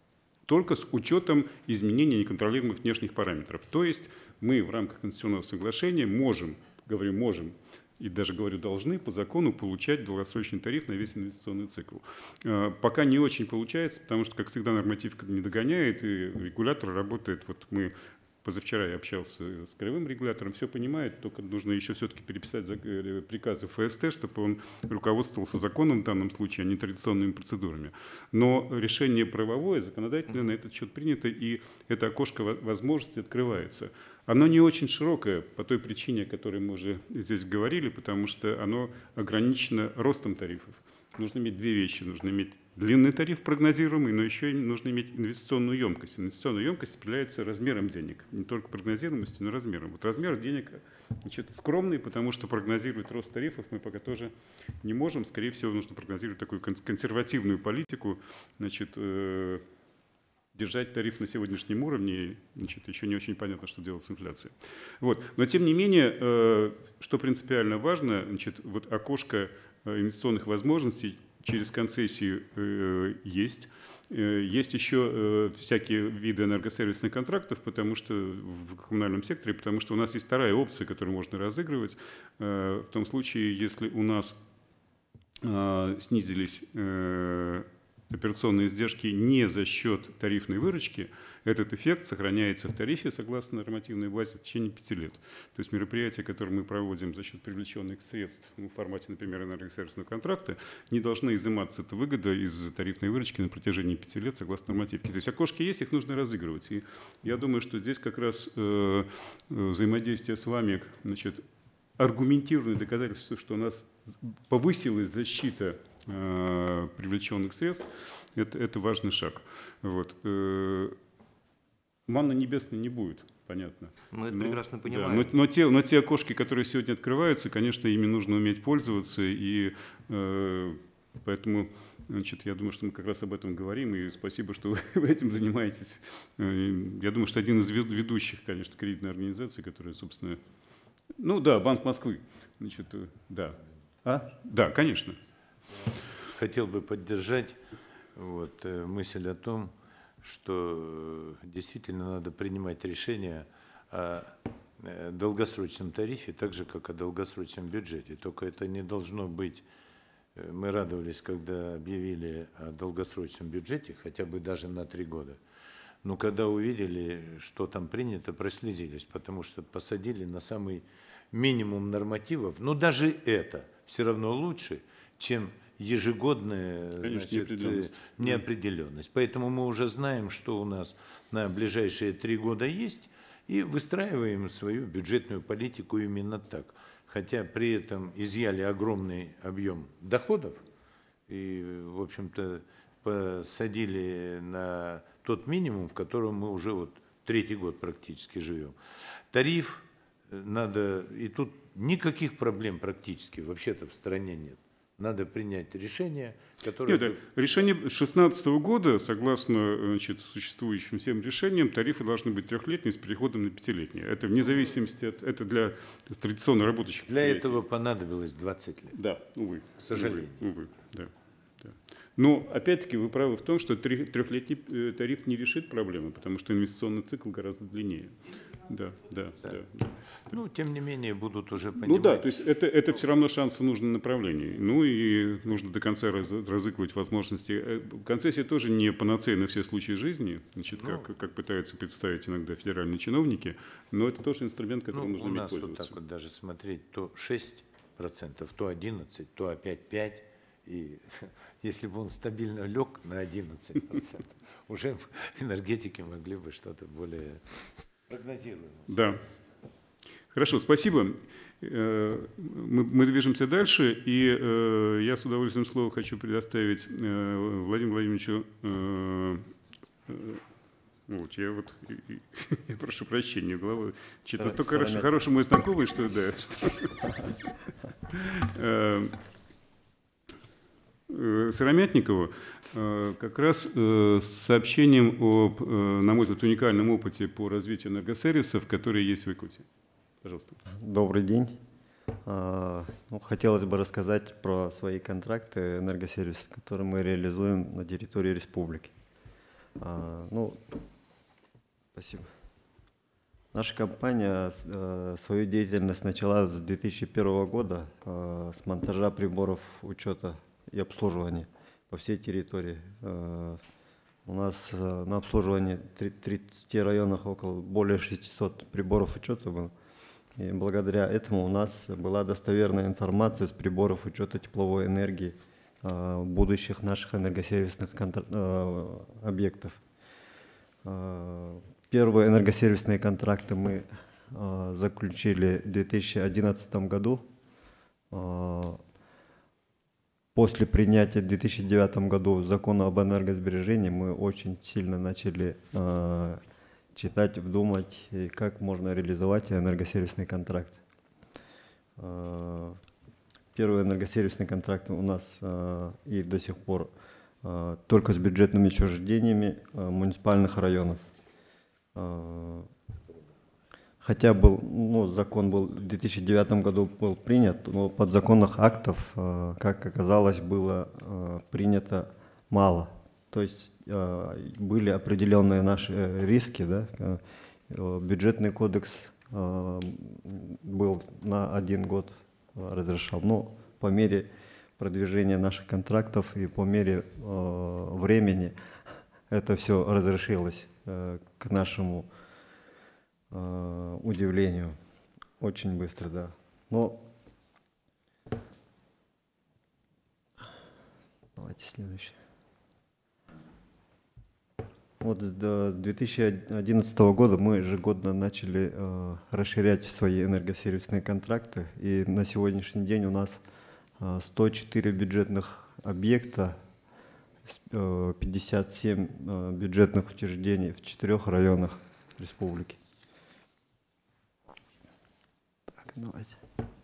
только с учетом изменения неконтролируемых внешних параметров. То есть мы в рамках конституционного соглашения можем, говорю можем, и даже говорю должны по закону получать долгосрочный тариф на весь инвестиционный цикл. Пока не очень получается, потому что, как всегда, нормативка не догоняет, и регулятор работает, вот мы... Позавчера я общался с краевым регулятором, все понимает, только нужно еще все-таки переписать приказы эф эс тэ, чтобы он руководствовался законом в данном случае, а не традиционными процедурами. Но решение правовое, законодательное на этот счет принято, и это окошко возможности открывается. Оно не очень широкое по той причине, о которой мы уже здесь говорили, потому что оно ограничено ростом тарифов. Нужно иметь две вещи. Нужно иметь длинный тариф прогнозируемый, но еще и нужно иметь инвестиционную емкость. Инвестиционная емкость определяется размером денег. Не только прогнозируемостью, но и размером. Вот размер денег, значит, скромный, потому что прогнозировать рост тарифов мы пока тоже не можем. Скорее всего, нужно прогнозировать такую консервативную политику, значит, э держать тариф на сегодняшнем уровне, значит, еще не очень понятно, что делать с инфляцией. Вот. Но тем не менее, э, что принципиально важно, значит, вот окошко инвестиционных возможностей через концессии э, есть. Э, есть еще э, всякие виды энергосервисных контрактов, потому что в коммунальном секторе, потому что у нас есть вторая опция, которую можно разыгрывать. Э, в том случае, если у нас э, снизились э, операционные издержки не за счет тарифной выручки, этот эффект сохраняется в тарифе согласно нормативной базе в течение пяти лет. То есть мероприятия, которые мы проводим за счет привлеченных средств в формате, например, энергосервисного контракта, не должны изыматься эта выгода из тарифной выручки на протяжении пяти лет согласно нормативке. То есть окошки есть, их нужно разыгрывать. И я думаю, что здесь как раз э, взаимодействие с вами, значит, аргументированное доказательство, что у нас повысилась защита привлеченных средств, это, это важный шаг. Вот. Манны небесной не будет, понятно. Мы это но, прекрасно да, понимаем. но, но, те, но те окошки, которые сегодня открываются, конечно, ими нужно уметь пользоваться, и э, поэтому, значит, я думаю, что мы как раз об этом говорим, и спасибо, что вы этим занимаетесь. Я думаю, что один из ведущих, конечно, кредитной организации, которая, собственно, ну да, Банк Москвы, значит, да. А? Да, конечно. Хотел бы поддержать вот, мысль о том, что действительно надо принимать решение о долгосрочном тарифе, так же, как о долгосрочном бюджете. Только это не должно быть... Мы радовались, когда объявили о долгосрочном бюджете, хотя бы даже на три года. Но когда увидели, что там принято, прослезились, потому что посадили на самый минимум нормативов. Но даже это все равно лучше, чем ежегодная, конечно, значит, неопределенность. неопределенность. Поэтому мы уже знаем, что у нас на ближайшие три года есть, и выстраиваем свою бюджетную политику именно так. Хотя при этом изъяли огромный объем доходов и, в общем-то, посадили на тот минимум, в котором мы уже вот третий год практически живем. Тариф надо, и тут никаких проблем практически вообще-то в стране нет. Надо принять решение, которое... Нет, решение две тысячи шестнадцатого года, согласно, значит, существующим всем решениям, тарифы должны быть трехлетние с переходом на пятилетние. Это вне зависимости от... Это для традиционно работающих. Для этого понадобилось двадцать лет. Да, увы. К сожалению. Увы, увы, да, да. Но, опять-таки, вы правы в том, что трехлетний тариф не решит проблемы, потому что инвестиционный цикл гораздо длиннее. Да, да, да. да, да. Ну, тем не менее, будут уже понимать... Ну да, то есть это, это все равно шанс в нужном направлении. Ну и нужно до конца раз, разыгрывать возможности. Концессия тоже не панацея на все случаи жизни, значит, ну, как, как пытаются представить иногда федеральные чиновники, но это тоже инструмент, которым ну, нужно иметь пользоваться. У нас вот так вот даже смотреть, то шесть процентов, то одиннадцать процентов, то опять пять процентов. И если бы он стабильно лег на одиннадцать процентов, уже энергетики могли бы что-то более прогнозируемое. Да. Хорошо, спасибо. Мы, мы движемся дальше, и я с удовольствием слово хочу предоставить Владимиру Владимировичу. Вот, я вот я прошу прощения, глава. Что-то настолько хороший, хороший мой знакомый, что да. Что, Сыромятникову как раз с сообщением об, на мой взгляд, уникальном опыте по развитию энергосервисов, которые есть в Якутии. Пожалуйста. Добрый день. Ну, хотелось бы рассказать про свои контракты энергосервиса, которые мы реализуем на территории республики. А, ну, спасибо. Наша компания э, свою деятельность начала с две тысячи первого года э, с монтажа приборов учета и обслуживания по всей территории. Э, у нас э, на обслуживании в тридцати районах около более шестисот приборов учета было. И благодаря этому у нас была достоверная информация с приборов учета тепловой энергии э, будущих наших энергосервисных контр... э, объектов. Э, первые энергосервисные контракты мы э, заключили в две тысячи одиннадцатом году. Э, после принятия в две тысячи девятом году закона об энергосбережении мы очень сильно начали э, читать, вдумать, и как можно реализовать энергосервисный контракт. Первый энергосервисный контракт у нас и до сих пор только с бюджетными учреждениями муниципальных районов. Хотя был, ну, закон был в две тысячи девятом году был принят, но подзаконных актов, как оказалось, было принято мало. То есть были определенные наши риски, да? Бюджетный кодекс был на один год разрешал, но по мере продвижения наших контрактов и по мере времени это все разрешилось, к нашему удивлению, очень быстро, да. Но давайте следующий. Вот с две тысячи одиннадцатого года мы ежегодно начали э, расширять свои энергосервисные контракты, и на сегодняшний день у нас э, сто четыре бюджетных объекта, э, пятьдесят семь э, бюджетных учреждений в четырех районах республики. Так, давайте.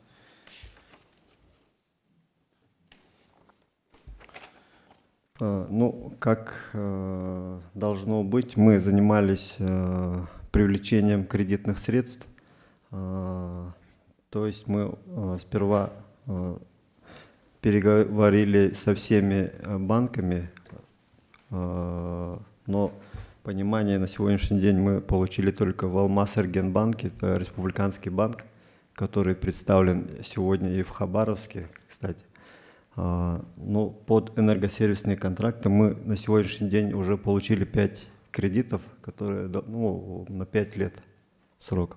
Ну, как э, должно быть, мы занимались э, привлечением кредитных средств. Э, то есть мы э, сперва э, переговорили со всеми банками, э, но понимание на сегодняшний день мы получили только в Алмаз-Эргенбанке, это республиканский банк, который представлен сегодня и в Хабаровске, кстати. Ну, под энергосервисные контракты мы на сегодняшний день уже получили пять кредитов, которые, ну, на пять лет срок.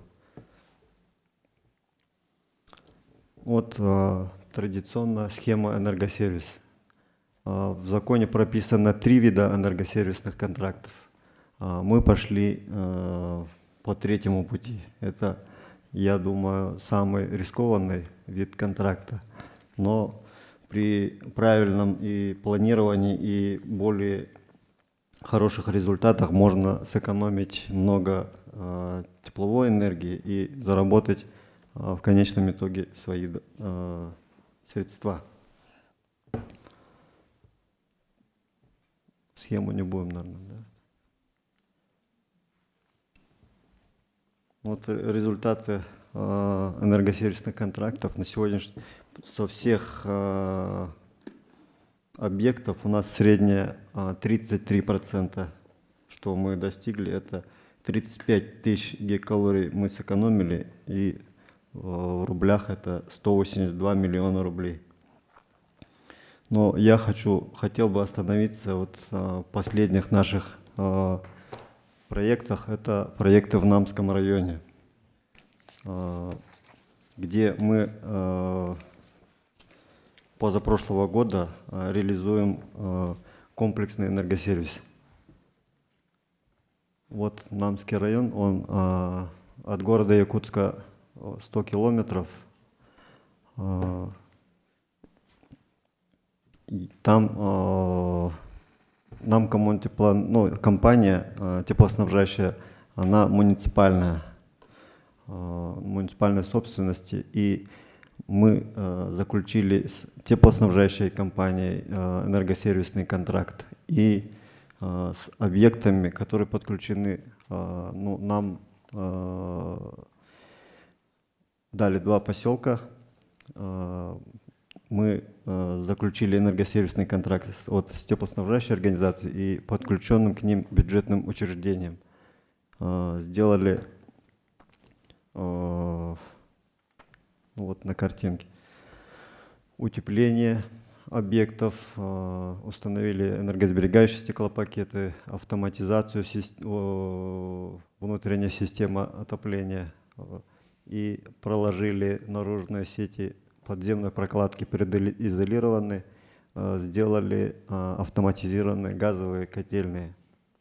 Вот а, традиционная схема энергосервис. А, в законе прописано три вида энергосервисных контрактов. А, мы пошли а, по третьему пути. Это, я думаю, самый рискованный вид контракта. Но при правильном и планировании и более хороших результатах можно сэкономить много э, тепловой энергии и заработать э, в конечном итоге свои э, средства. Схему не будем, наверное, да? Вот результаты э, энергосервисных контрактов на сегодняшний день. Со всех э, объектов у нас средняя э, тридцать три процента, что мы достигли, это тридцать пять тысяч гигакалорий мы сэкономили, и э, в рублях это сто восемьдесят два миллиона рублей. Но я хочу, хотел бы остановиться вот в последних наших э, проектах, это проекты в Намском районе, э, где мы э, позапрошлого года реализуем комплексный энергосервис. Вот Намский район, он от города Якутска сто километров. Там нам тепло, ну, компания теплоснабжающая, она муниципальная, муниципальной собственности, и мы э, заключили с теплоснабжающей компанией э, энергосервисный контракт и э, с объектами, которые подключены, э, ну, нам э, дали два поселка, э, мы э, заключили энергосервисный контракт с, от, с теплоснабжающей организацией и подключенным к ним бюджетным учреждением. Э, сделали э, вот на картинке утепление объектов, э, установили энергосберегающие стеклопакеты, автоматизацию систем, внутренней системы отопления э, и проложили наружные сети подземной прокладки предизолированные, э, сделали э, автоматизированные газовые котельные,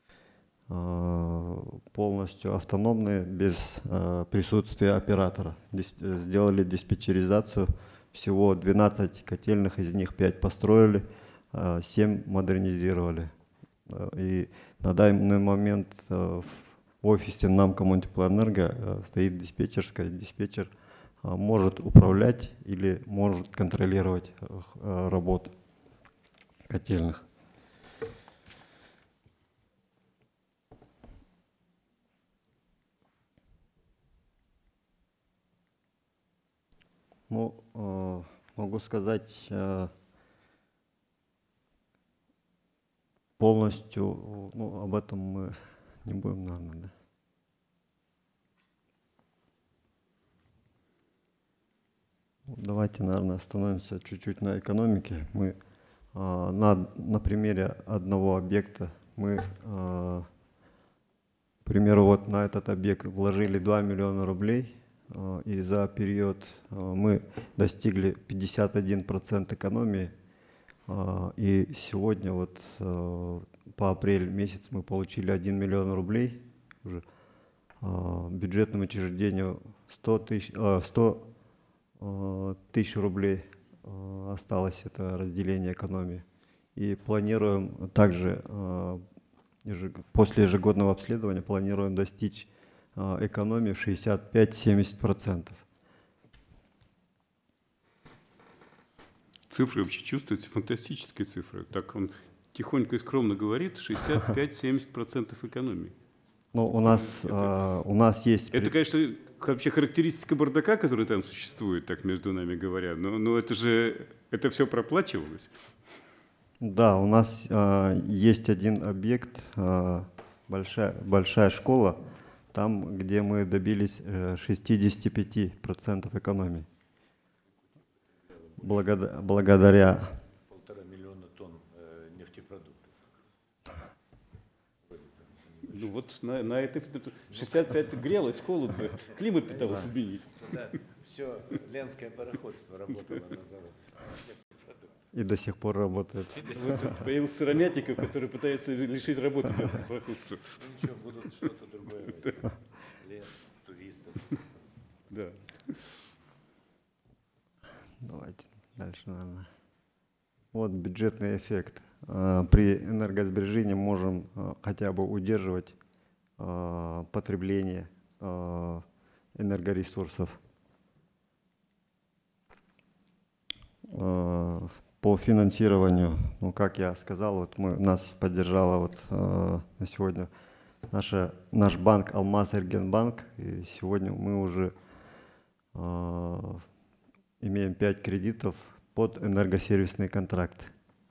э, полностью автономные, без э, присутствия оператора. Дис, сделали диспетчеризацию. Всего двенадцать котельных, из них пять построили, семь модернизировали. И на данный момент в офисе НАМ Коммунтеплоэнерго стоит диспетчерская. Диспетчер может управлять или может контролировать работу котельных. Ну, э, могу сказать, э, полностью, ну, об этом мы не будем, наверное, да? Давайте, наверное, остановимся чуть-чуть на экономике. Мы э, на, на примере одного объекта, мы, э, к примеру, вот на этот объект вложили два миллиона рублей, и за период мы достигли пятьдесят один процент экономии. И сегодня вот по апрель месяц мы получили один миллион рублей. Уже бюджетному учреждению сто тысяч, сто тысяч рублей осталось это разделение экономии. И планируем также после ежегодного обследования планируем достичь экономии шестьдесят пять — семьдесят процентов. Цифры вообще чувствуются, фантастические цифры. Так он тихонько и скромно говорит, шестьдесят пять — семьдесят процентов экономии. Ну, у нас, это, э, у нас есть... Это, конечно, вообще характеристика бардака, который там существует, так между нами говоря, но, но это же, это все проплачивалось. Да, у нас э, есть один объект, э, большая, большая школа, там, где мы добились шестьдесят пять процентов экономии. Благодаря, благодаря... Полтора миллиона тонн э, нефтепродуктов. Ну вот на, на этой шестьдесят пять грелось, холодно, климат пытался изменить. Да, все, Ленское пароходство работало на заводе. И до сих пор работает. Вот появился Сыромятников, который пытается лишить работы Ленского пароходства. Ну ничего, будут что-то другое. Лес, туристов. Да. Давайте дальше, наверное. Вот бюджетный эффект. При энергосбережении можем хотя бы удерживать потребление энергоресурсов. По финансированию, ну, как я сказал, вот мы, нас поддержала вот, э, на сегодня наша, наш банк Алмаз-Эргенбанк, и сегодня мы уже э, имеем пять кредитов под энергосервисный контракт.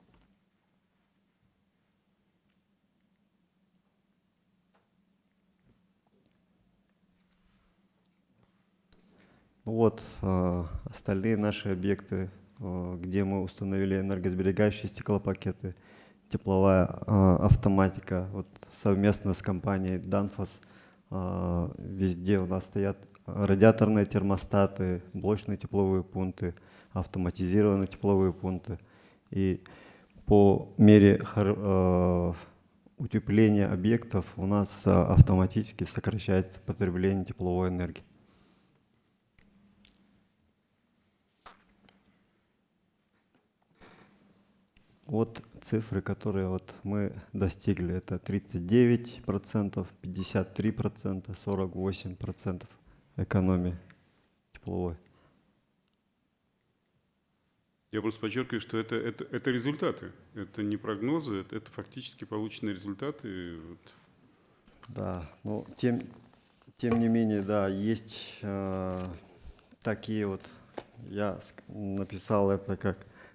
Вот э, остальные наши объекты, где мы установили энергосберегающие стеклопакеты, тепловая э, автоматика. Вот совместно с компанией Danfoss э, везде у нас стоят радиаторные термостаты, блочные тепловые пункты, автоматизированные тепловые пункты. И по мере э, утепления объектов у нас э, автоматически сокращается потребление тепловой энергии. Вот цифры, которые вот мы достигли, это тридцать девять процентов, пятьдесят три процента, сорок восемь процентов экономии тепловой. Я просто подчеркиваю, что это, это, это результаты, это не прогнозы, это, это фактически полученные результаты. Вот. Да, ну тем, тем не менее, да, есть э, такие вот, я написал это как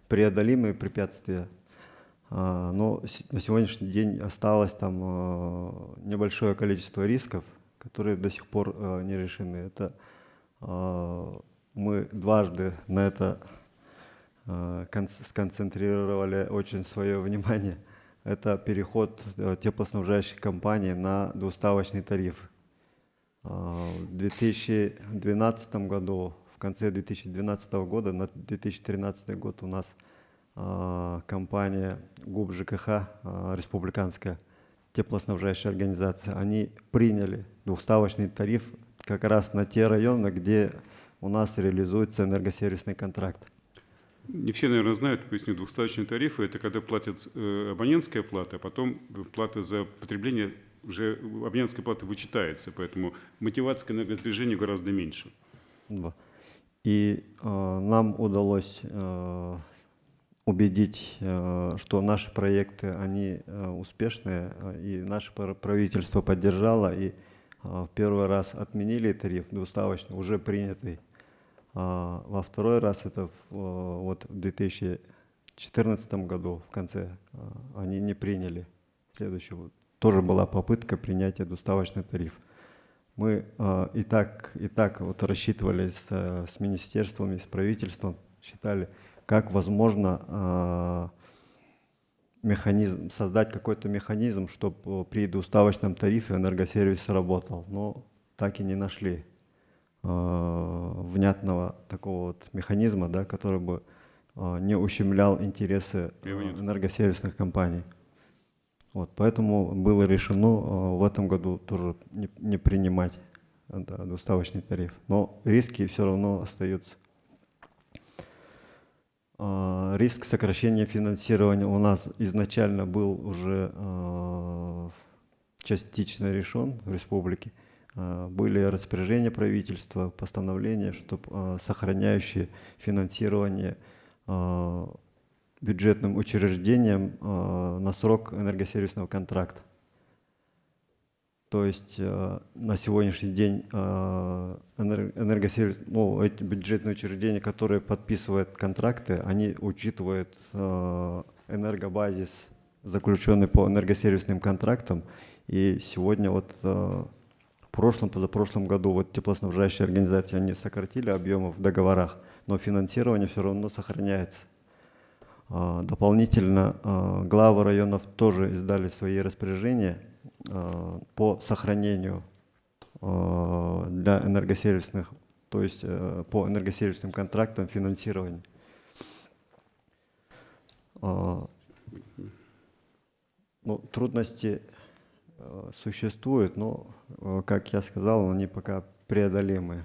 преодолимые препятствия. А, но с- на сегодняшний день осталось там а, небольшое количество рисков, которые до сих пор а, не решены. Это а, мы дважды на это а, кон- сконцентрировали очень свое внимание. Это переход э, теплоснабжающих компаний на двуставочный тариф. А, В две тысячи двенадцатом году, в конце две тысячи двенадцатого года, на две тысячи тринадцатый год у нас а, компания ГУП ЖКХ, а, республиканская теплоснабжающая организация, они приняли двухставочный тариф как раз на те районы, где у нас реализуется энергосервисный контракт. Не все, наверное, знают, поясню, двухставочные тарифы – это когда платят э, абонентская плата, а потом плата за потребление, уже абонентская плата вычитается, поэтому мотивация к энергосбережению гораздо меньше. Да. И э, нам удалось э, убедить, э, что наши проекты, они э, успешные, э, и наше пар- правительство поддержало, и э, в первый раз отменили тариф двуставочный, уже принятый. А во второй раз, это в, э, вот в две тысячи четырнадцатом году, в конце, э, они не приняли. Следующего тоже была попытка принятия двуставочный тариф. Мы э, и так, и так вот рассчитывали с, э, с министерствами, с правительством, считали, как возможно э, механизм, создать какой-то механизм, чтобы при двуставочном тарифе энергосервис работал, но так и не нашли э, внятного такого вот механизма, да, который бы э, не ущемлял интересы э, энергосервисных компаний. Вот, поэтому было решено э, в этом году тоже не, не принимать э, да, двуставочный тариф. Но риски все равно остаются. Э, риск сокращения финансирования у нас изначально был уже э, частично решен в республике. Э, были распоряжения правительства, постановления, чтобы э, сохраняющие финансирование э, бюджетным учреждением э, на срок энергосервисного контракта. То есть э, на сегодняшний день э, энергосервис, ну, эти бюджетные учреждения, которые подписывают контракты, они учитывают э, энергобазис, заключенный по энергосервисным контрактам. И сегодня вот э, в прошлом, позапрошлом году вот теплоснабжающие организации, они сократили объемы в договорах, но финансирование все равно сохраняется. Дополнительно главы районов тоже издали свои распоряжения по сохранению для энергосервисных, то есть по энергосервисным контрактам финансирования. Ну, трудности существуют, но, как я сказал, они пока преодолимые.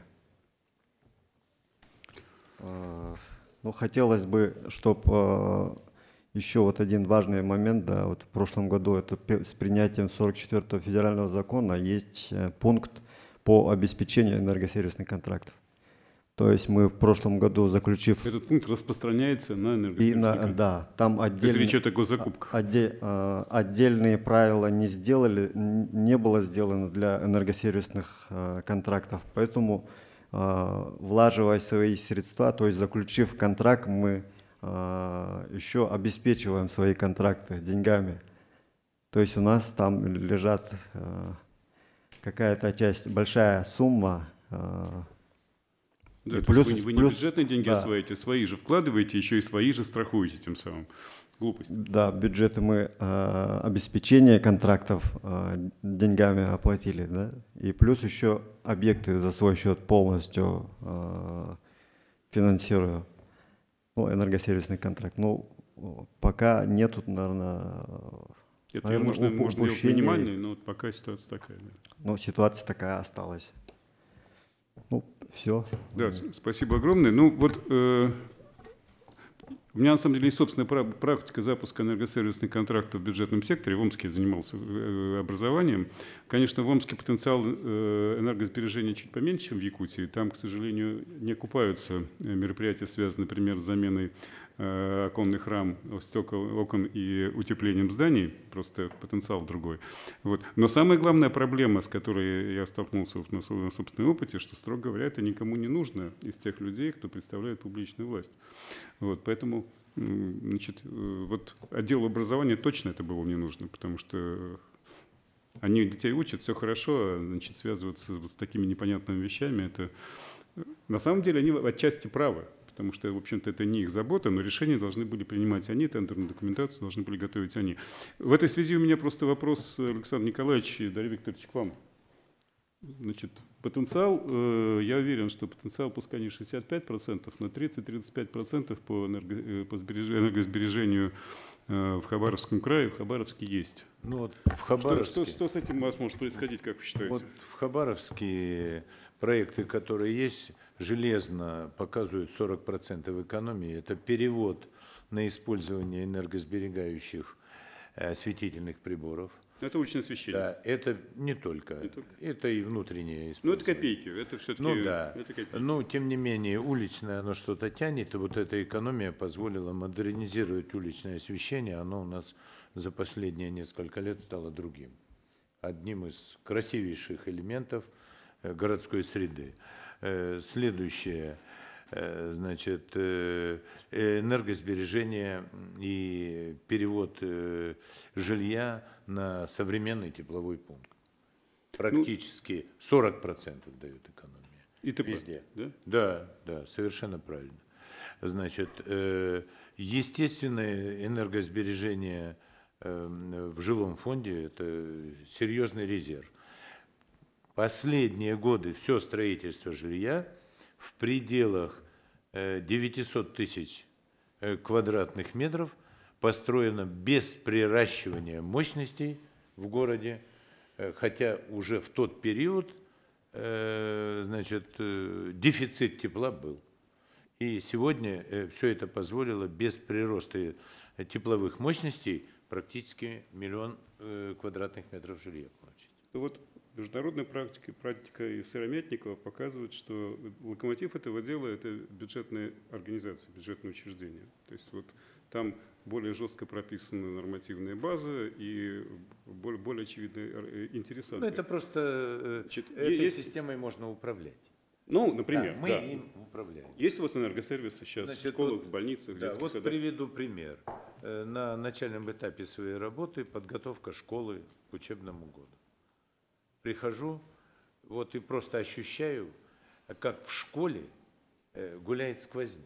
Ну, хотелось бы, чтобы э, еще вот один важный момент, да, вот в прошлом году это с принятием сорок четвёртого федерального закона есть э, пункт по обеспечению энергосервисных контрактов. То есть мы в прошлом году, заключив... Этот пункт распространяется на энергосервисные на, контракты. Да, там отдельные... То есть речь идет о госзакупках. Отде, э, отдельные правила не сделали, не было сделано для энергосервисных э, контрактов, поэтому... влаживая свои средства, то есть заключив контракт, мы э, еще обеспечиваем свои контракты деньгами. То есть у нас там лежат э, какая-то часть, большая сумма. Э, да, то плюс, есть вы, вы плюс, не бюджетные деньги да. осваиваете, свои же вкладываете, еще и свои же страхуете тем самым. Глупость. Да, бюджеты мы э, обеспечение контрактов э, деньгами оплатили, да, и плюс еще объекты за свой счет полностью э, финансирую, ну, энергосервисный контракт. Ну, пока нету, наверное, Это наверное можно, уп- можно делать упущений. минимальный, но вот пока ситуация такая. Да. Ну, ситуация такая осталась. Ну, все. Да, с- спасибо огромное. Ну вот э, у меня на самом деле есть собственная пра- практика запуска энергосервисных контрактов в бюджетном секторе. В Омске я занимался э, образованием. Конечно, в Омске потенциал э, энергосбережения чуть поменьше, чем в Якутии. Там, к сожалению, не окупаются э, мероприятия, связанные, например, с заменой э, оконных рам, стекол, окон и утеплением зданий. Просто потенциал другой. Вот. Но самая главная проблема, с которой я столкнулся на своем собственном опыте, что, строго говоря, это никому не нужно из тех людей, кто представляет публичную власть. Вот. Поэтому М, Значит, э, вот отделу образования точно это было не нужно, потому что они детей учат, все хорошо, а, значит, связываться вот с такими непонятными вещами, это э, на самом деле они отчасти правы, потому что, в общем-то, это не их забота, но решения должны были принимать они, тендерную документацию должны были готовить они. В этой связи у меня просто вопрос, Александр Николаевич и Дарья Викторович, к вам. Значит, потенциал, э, я уверен, что потенциал пускай не шестьдесят пять процентов, но тридцать-тридцать пять процентов по, энерго, э, по сбереж- энергосбережению э, в Хабаровском крае, в Хабаровске есть. Ну вот в Что, Хабаровске, что, что с этим у вас может происходить, как вы считаете? вот в Хабаровске проекты, которые есть, железно показывают сорок процентов экономии. Это перевод на использование энергосберегающих э, осветительных приборов. Это уличное освещение. Да, это не только, Не только. это и внутреннее Ну, это использование. копейки, это все-таки... Ну да, это копейки. но тем не менее уличное оно что-то тянет, и вот эта экономия позволила модернизировать уличное освещение, оно у нас за последние несколько лет стало другим. Одним из красивейших элементов э, городской среды. Э, Следующее, э, значит, э, энергосбережение и перевод э, жилья на современный тепловой пункт. Практически сорок процентов дает экономия. И тепла, Везде. да? Да, да, совершенно правильно. Значит, э, естественное энергосбережение э, в жилом фонде – это серьезный резерв. Последние годы все строительство жилья в пределах э, девятисот тысяч э, квадратных метров построено без приращивания мощностей в городе, э, хотя уже в тот период э, значит, э, дефицит тепла был. И сегодня э, все это позволило без прироста тепловых мощностей практически миллион э, квадратных метров жилья получить. Ну вот международная практика, практика и Сыромятникова показывает, что локомотив этого дела – это бюджетная организация, бюджетное учреждение. То есть вот там более жестко прописана нормативная база и более, более очевидные интересы. Ну, это просто э, Значит, этой есть- системой можно управлять. Ну, например, Да, мы да. им управляем. Есть вот энергосервисы сейчас в Значит, школах, вот- в больницах, в Да, детских вот садах. приведу пример. Э, На начальном этапе своей работы подготовка школы к учебному году. Прихожу, вот и просто ощущаю, как в школе э, гуляет сквозняк.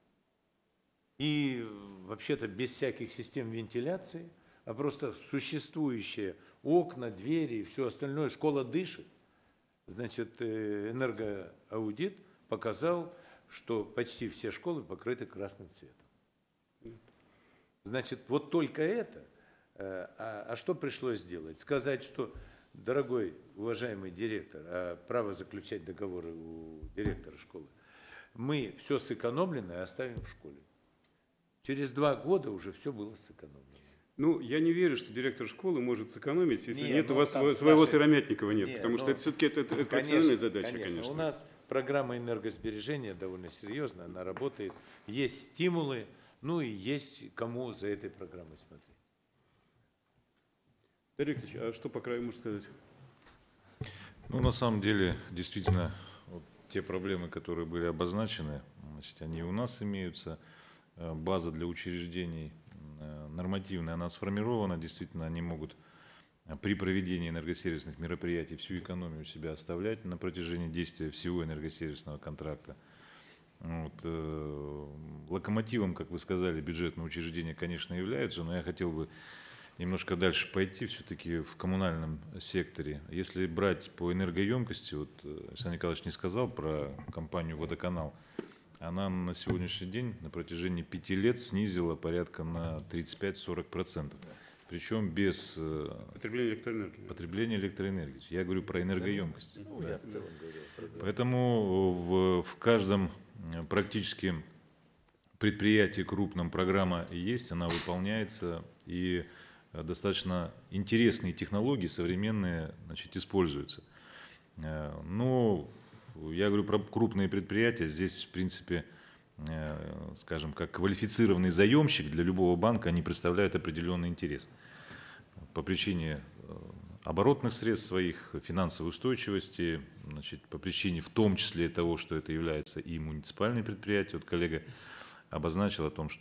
И э, вообще-то без всяких систем вентиляции, а просто существующие окна, двери и все остальное, школа дышит. Значит, э, энергоаудит показал, что почти все школы покрыты красным цветом. Значит, вот только это. э, А, а что пришлось сделать? Сказать, что, дорогой, уважаемый директор, а право заключать договоры у директора школы, мы все сэкономленное оставим в школе. Через два года уже все было сэкономлено. Ну, я не верю, что директор школы может сэкономить, если Не, нет ну, у вас там сво- с своего нашей- Сыромятникова нет, Не, потому что ну, это все-таки это, это Конечно, профессиональная задача, конечно. конечно. У нас программа энергосбережения довольно серьезная, она работает. Есть стимулы, ну и есть кому за этой программой смотреть. Дарья Викторович, а что по краю можно сказать? Ну, на самом деле, действительно, вот те проблемы, которые были обозначены, значит, они и у нас имеются. Э, База для учреждений э, нормативная, она сформирована. Действительно, они могут э, при проведении энергосервисных мероприятий всю экономию у себя оставлять на протяжении действия всего энергосервисного контракта. Вот, э, локомотивом, как вы сказали, бюджетные учреждения, конечно, являются, но я хотел бы немножко дальше пойти все-таки в коммунальном секторе. Если брать по энергоемкости, вот э, Александр Николаевич не сказал про компанию «Водоканал», она на сегодняшний день на протяжении пяти лет снизила порядка на тридцать пять - сорок процентов. Причем без э, Потребление электроэнергии. потребления электроэнергии. Я говорю про энергоемкость. Ну, я в целом говорю. про- Поэтому в, в каждом э, практически предприятии крупном программа есть, она выполняется, и э, достаточно интересные технологии современные, значит, используются. Э, Но я говорю про крупные предприятия. Здесь, в принципе, э, скажем, как квалифицированный заемщик для любого банка они представляют определенный интерес по причине э, оборотных средств своих, финансовой устойчивости, значит, по причине в том числе того, что это является и муниципальное предприятие. Вот коллега обозначил о том, что вот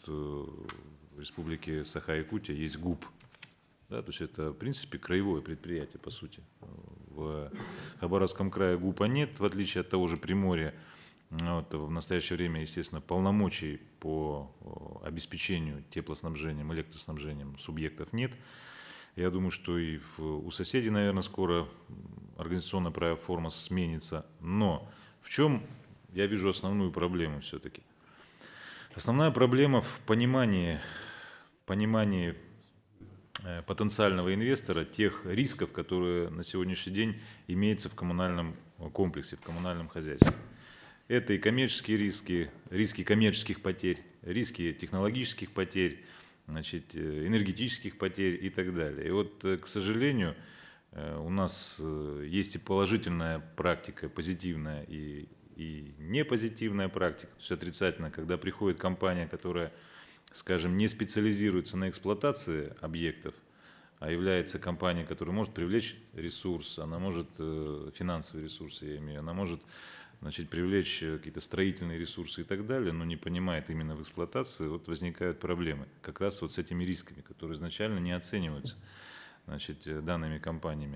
в республике Саха-Якутия есть ГУП. Да, то есть это, в принципе, краевое предприятие, по сути. В Хабаровском крае ГУПа нет, в отличие от того же Приморья. Вот, в настоящее время, естественно, полномочий по обеспечению теплоснабжением, электроснабжением субъектов нет. Я думаю, что и в, у соседей, наверное, скоро организационно-правовая форма сменится. Но в чем я вижу основную проблему все-таки? Основная проблема в понимании, в понимании потенциального инвестора тех рисков, которые на сегодняшний день имеются в коммунальном комплексе, в коммунальном хозяйстве. Это и коммерческие риски, риски коммерческих потерь, риски технологических потерь, значит, энергетических потерь и так далее. И вот, к сожалению, у нас есть и положительная практика, позитивная и, и непозитивная практика, то есть отрицательная, когда приходит компания, которая, скажем, не специализируется на эксплуатации объектов, а является компанией, которая может привлечь ресурс, она может, финансовые ресурсы, я имею, она может, значит, привлечь какие-то строительные ресурсы и так далее, но не понимает именно в эксплуатации, вот возникают проблемы как раз вот с этими рисками, которые изначально не оцениваются, значит, данными компаниями.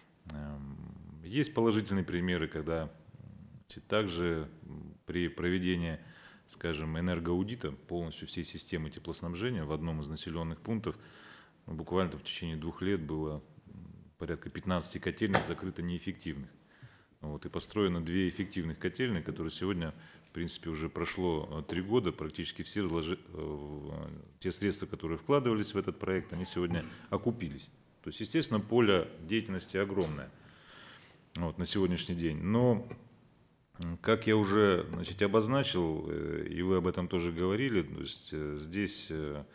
Есть положительные примеры, когда, значит, также при проведении, скажем, энергоаудита полностью всей системы теплоснабжения в одном из населенных пунктов буквально в течение двух лет было порядка пятнадцати котельных закрыто неэффективных. Вот, и построено две эффективных котельные, которые сегодня, в принципе, уже прошло три года, практически все взложи, те средства, которые вкладывались в этот проект, они сегодня окупились. То есть, естественно, поле деятельности огромное, вот, на сегодняшний день. Но, как я уже, значит, обозначил, и вы об этом тоже говорили, то есть здесь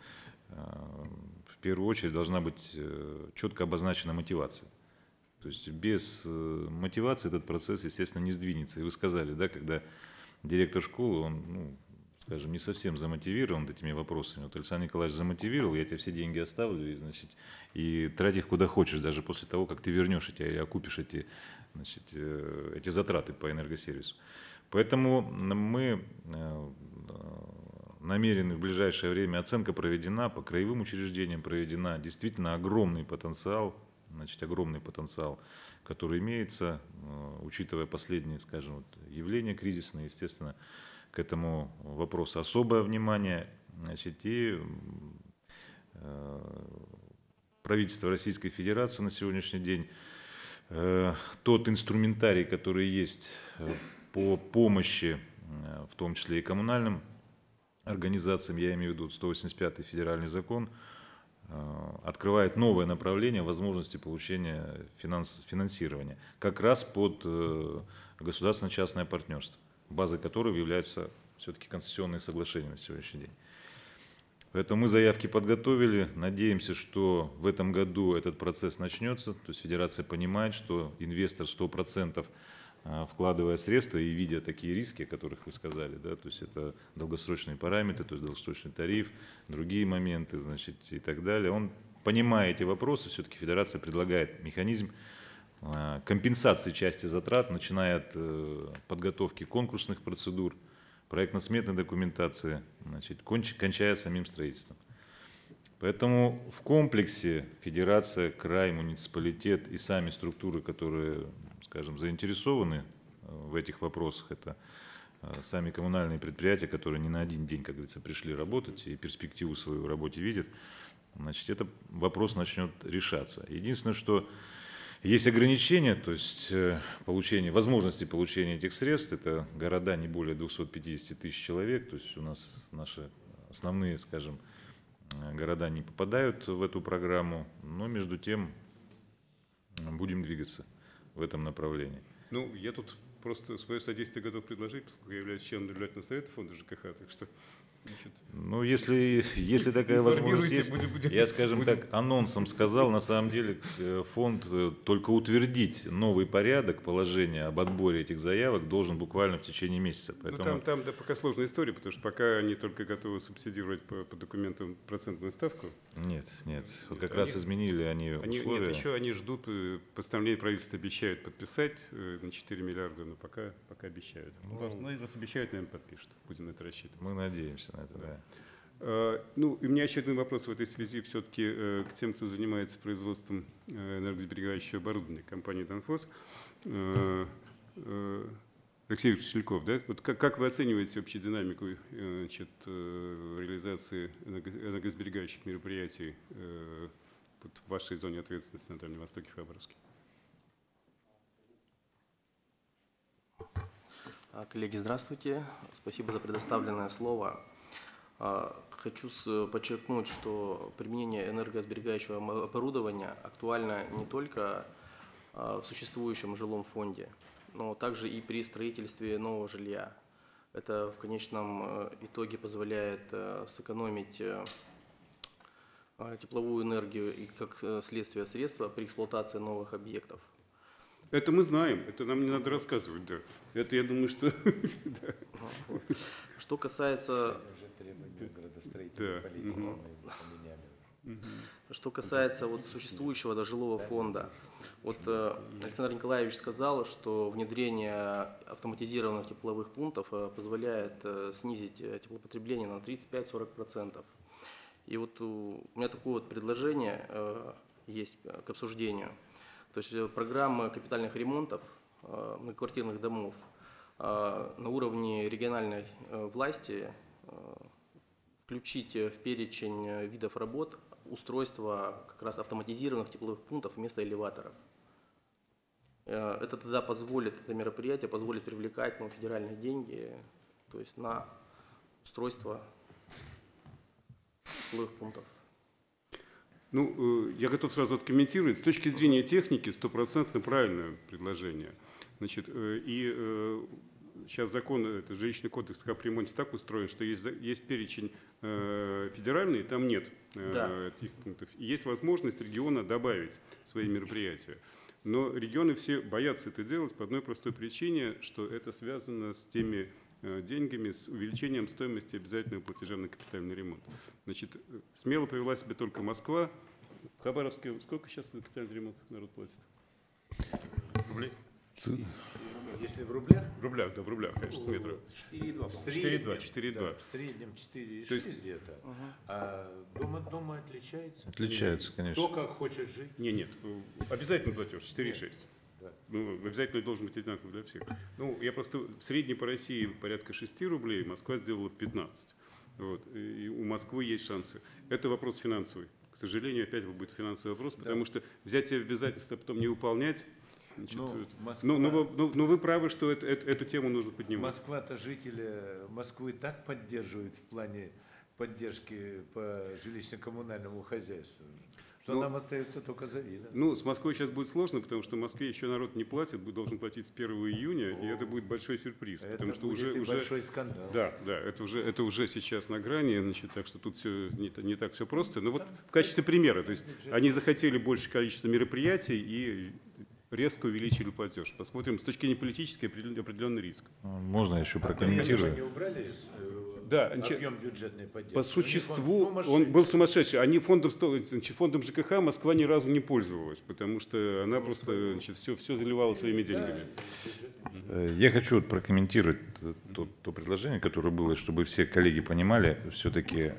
в первую очередь должна быть четко обозначена мотивация. То есть без мотивации этот процесс, естественно, не сдвинется. И вы сказали, да, когда директор школы, он, ну, скажем, не совсем замотивирован этими вопросами. Вот Александр Николаевич замотивировал, я тебе все деньги оставлю, и, значит, и трать их куда хочешь, даже после того, как ты вернешь эти или окупишь эти, значит, эти затраты по энергосервису. Поэтому мы намерены в ближайшее время, оценка проведена, по краевым учреждениям проведена, действительно огромный потенциал, значит, огромный потенциал, который имеется, учитывая последние, скажем, вот, явления кризисные, естественно, к этому вопросу особое внимание. Значит, и правительство Российской Федерации на сегодняшний день, тот инструментарий, который есть по помощи, в том числе и коммунальным организациям, я имею в виду сто восемьдесят пятый федеральный закон, открывает новое направление возможности получения финанс, финансирования, как раз под государственно-частное партнерство, базой которого являются все-таки концессионные соглашения на сегодняшний день. Поэтому мы заявки подготовили, надеемся, что в этом году этот процесс начнется, то есть федерация понимает, что инвестор сто процентов вкладывая средства и видя такие риски, о которых вы сказали, да, то есть это долгосрочные параметры, то есть долгосрочный тариф, другие моменты, значит, и так далее. Он, понимая эти вопросы, все-таки федерация предлагает механизм компенсации части затрат, начиная от подготовки конкурсных процедур, проектно-сметной документации, значит, кончая самим строительством. Поэтому в комплексе федерация, край, муниципалитет и сами структуры, которые, скажем, заинтересованы в этих вопросах, это сами коммунальные предприятия, которые не на один день, как говорится, пришли работать и перспективу свою в работе видят, значит, этот вопрос начнет решаться. Единственное, что есть ограничения, то есть получение, возможности получения этих средств, это города не более двухсот пятидесяти тысяч человек, то есть у нас наши основные, скажем, города не попадают в эту программу, но между тем будем двигаться в этом направлении. Ну, я тут просто свое содействие готов предложить, поскольку я являюсь членом наблюдательного совета фонда ЖКХ, так что... Значит, ну, если, если такая возможность есть, будем, будем, я, скажем будем. так, анонсом сказал, на самом деле фонд только утвердить новый порядок положения об отборе этих заявок должен буквально в течение месяца. Поэтому... Ну, там, там да, пока сложная история, потому что пока они только готовы субсидировать по, по документам процентную ставку. Нет, нет, вот как они, раз изменили они, они условия. Нет, еще они ждут, постановление правительства обещают подписать на четыре миллиарда, но пока, пока обещают. Ну, ну, раз обещают, наверное, подпишут, будем на это рассчитывать. Мы надеемся на это, да. Э, Ну, и у меня очередной вопрос в этой связи все-таки э, к тем, кто занимается производством э, энергосберегающего оборудования компании «Данфос». Э, э, Алексей Викторович Шельков, да? Вот как, как вы оцениваете вообще динамику э, значит, э, реализации энерго- энергосберегающих мероприятий э, вот в вашей зоне ответственности на Дальнем Востоке, Хабаровске? А, Коллеги, здравствуйте. Спасибо за предоставленное слово. А, Хочу с- подчеркнуть, что применение энергосберегающего м- оборудования актуально не только а, в существующем жилом фонде, но также и при строительстве нового жилья. Это в конечном э, итоге позволяет э, сэкономить э, а, тепловую энергию и, как э, следствие, средства при эксплуатации новых объектов. Это мы знаем, это нам не надо рассказывать, да. Это, я думаю, что... да. Вот. Что касается Уже требования градостроительной Да, политики мгм. мы поменяли. Что касается вот существующего да, жилого фонда, вот э, Александр Николаевич сказал, что внедрение автоматизированных тепловых пунктов э, позволяет э, снизить э, теплопотребление на тридцать пять — сорок процентов. И вот у меня такое вот предложение э, есть э, к обсуждению. То есть э, программы капитальных ремонтов э, многоквартирных домов э, на уровне региональной э, власти э, включить в перечень э, видов работ устройство как раз автоматизированных тепловых пунктов вместо элеваторов. Э, Это тогда позволит, это мероприятие позволит привлекать ну, федеральные деньги, то есть на устройство тепловых пунктов. Ну, э, я готов сразу откомментировать. С точки зрения техники, стопроцентно правильное предложение. Значит, э, и э, сейчас закон, это жилищный кодекс о капремонте так устроен, что есть, за- есть перечень э, федеральный, там нет э, Да. этих пунктов. И есть возможность региона добавить свои мероприятия. Но регионы все боятся это делать по одной простой причине, что это связано с теми э, деньгами, с увеличением стоимости обязательного платежа на капитальный ремонт. Значит, э, смело повела себя только Москва. В Хабаровске сколько сейчас на капитальный ремонт народ платит? Рублей? Если в рублях, В рублях, да, в рублях, конечно, с метро. четыре и два. четыре и два, четыре и два. Да, в среднем четыре и То есть- шесть где-то. А дом от дома отличается. Отличаются, конечно. Кто как хочет жить. Не, нет, э, обязательно платеж четыре и шесть. Да. Ну, обязательно должен быть одинаковый для всех. Ну, я просто в среднем по России порядка шести рублей, Москва сделала пятнадцать. Вот, и у Москвы есть шансы. Это вопрос финансовый. К сожалению, опять будет финансовый вопрос, потому что взять обязательства, а потом не выполнять. Значит, Ну, это- Москва- ну, ну, вы, ну, ну, вы правы, что это- это- эту тему нужно поднимать. Москва-то жители Москвы так поддерживают в плане поддержки по жилищно-коммунальному хозяйству, что Ну, нам остается только завидовать. Ну, с Москвой сейчас будет сложно, потому что в Москве еще народ не платит, будет- должен платить с первого июня, и это будет большой сюрприз. Это потому что будет уже, и уже, большой скандал. Да, да, это уже, это уже сейчас на грани, значит, так что тут все не, та- не так все просто. Но вот в качестве примера, то есть они захотели больше количества мероприятий и резко увеличили платеж. Посмотрим, с точки зрения политической определен- определенный риск. Можно я еще Конечно, прокомментирую? не убрали э, Да, значит, объем бюджетной поддержки. По У них существу он он был сумасшедший. Они фондом, сто- значит, фондом ЖКХ Москва ни разу не пользовалась, потому что она просто значит, все, все заливала своими деньгами. Э, Я хочу вот прокомментировать т- то, то предложение, которое было, чтобы все коллеги понимали, все-таки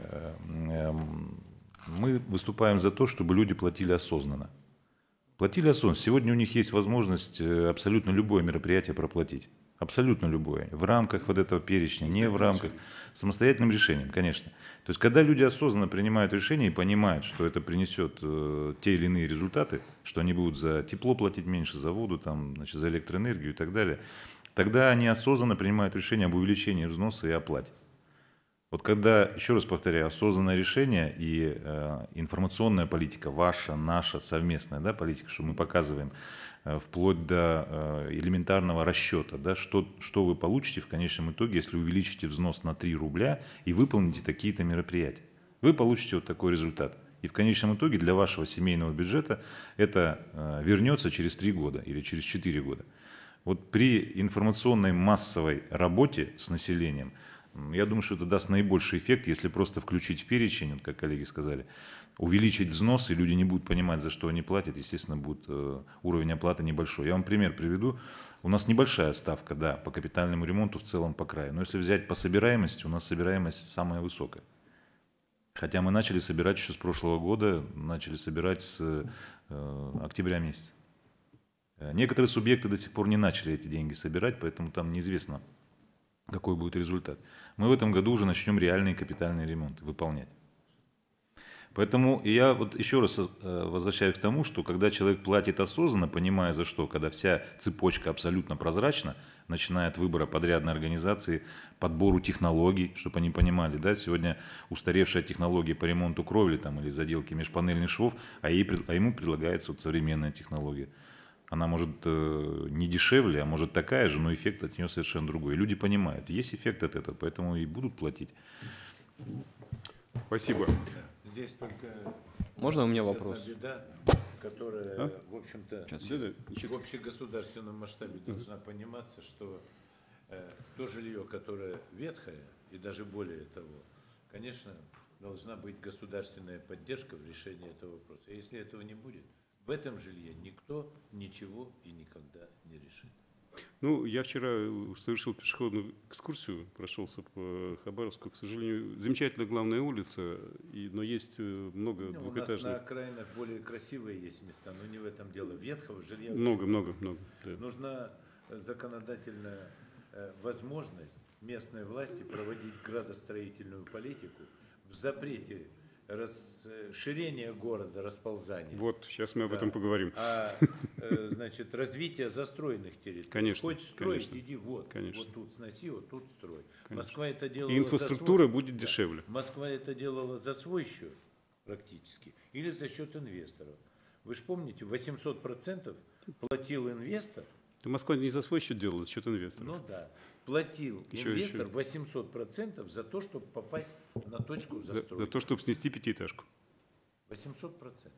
мы выступаем за то, чтобы люди платили осознанно. Платили осознанно. Сегодня у них есть возможность э, абсолютно любое мероприятие проплатить. Абсолютно любое. В рамках вот этого перечня, не в рамках. Самостоятельным решением, конечно. То есть, когда люди осознанно принимают решение и понимают, что это принесет э, те или иные результаты, что они будут за тепло платить меньше, за воду, там, значит, за электроэнергию и так далее, тогда они осознанно принимают решение об увеличении взноса и оплате. Вот когда, еще раз повторяю, осознанное решение и э, информационная политика, ваша, наша, совместная, да, политика, что мы показываем, э, вплоть до э, элементарного расчета, да, что, что вы получите в конечном итоге, если увеличите взнос на три рубля и выполните такие-то мероприятия. Вы получите вот такой результат. И в конечном итоге для вашего семейного бюджета это э, вернется через три года или через четыре года. Вот при информационной массовой работе с населением, я думаю, что это даст наибольший эффект, если просто включить в перечень, вот как коллеги сказали, увеличить взнос, и люди не будут понимать, за что они платят, естественно, будет э, уровень оплаты небольшой. Я вам пример приведу. У нас небольшая ставка, да, по капитальному ремонту в целом по краю. Но если взять по собираемости, у нас собираемость самая высокая. Хотя мы начали собирать еще с прошлого года, начали собирать с э, октября месяца. Некоторые субъекты до сих пор не начали эти деньги собирать, поэтому там неизвестно, какой будет результат. Мы в этом году уже начнем реальные капитальные ремонты выполнять. Поэтому я вот еще раз возвращаюсь к тому, что когда человек платит осознанно, понимая за что, когда вся цепочка абсолютно прозрачна, начиная от выбора подрядной организации, подбору технологий, чтобы они понимали, да, сегодня устаревшая технология по ремонту кровли там, или заделки межпанельных швов, а, ей, а ему предлагается вот современная технология. Она может э, не дешевле, а может такая же, но эффект от нее совершенно другой. И люди понимают, есть эффект от этого, поэтому и будут платить. Спасибо. Здесь только... Можно у меня вопрос? Беда, которая, а? в общем-то, в общегосударственном масштабе должна пониматься, что э, то жилье, которое ветхое, и даже более того, конечно, должна быть государственная поддержка в решении этого вопроса. А если этого не будет, в этом жилье никто ничего и никогда не решит. Ну, я вчера совершил пешеходную экскурсию, прошелся по Хабаровску. К сожалению, замечательная главная улица, и, но есть много ну, двухэтажных. У нас на окраинах более красивые есть места, но не в этом дело. Ветхого жилья много, много, много. Да. Нужна законодательная возможность местной власти проводить градостроительную политику в запрете расширение города, расползание. Вот, сейчас мы об да. этом поговорим. А, значит, развитие застроенных территорий. Конечно. Хочешь строить, конечно, иди вот. Конечно. Вот тут сноси, вот тут строй. Конечно. Москва это делала И инфраструктура за свой... будет да. дешевле. Москва это делала за свой счет практически или за счет инвесторов. Вы же помните, восемьсот процентов платил инвестор. Москва не за свой счет делала, за счет инвесторов. Ну да. Платил еще, инвестор еще. восемьсот процентов за то, чтобы попасть на точку застройки. За, за то, чтобы снести пятиэтажку. восемьсот процентов.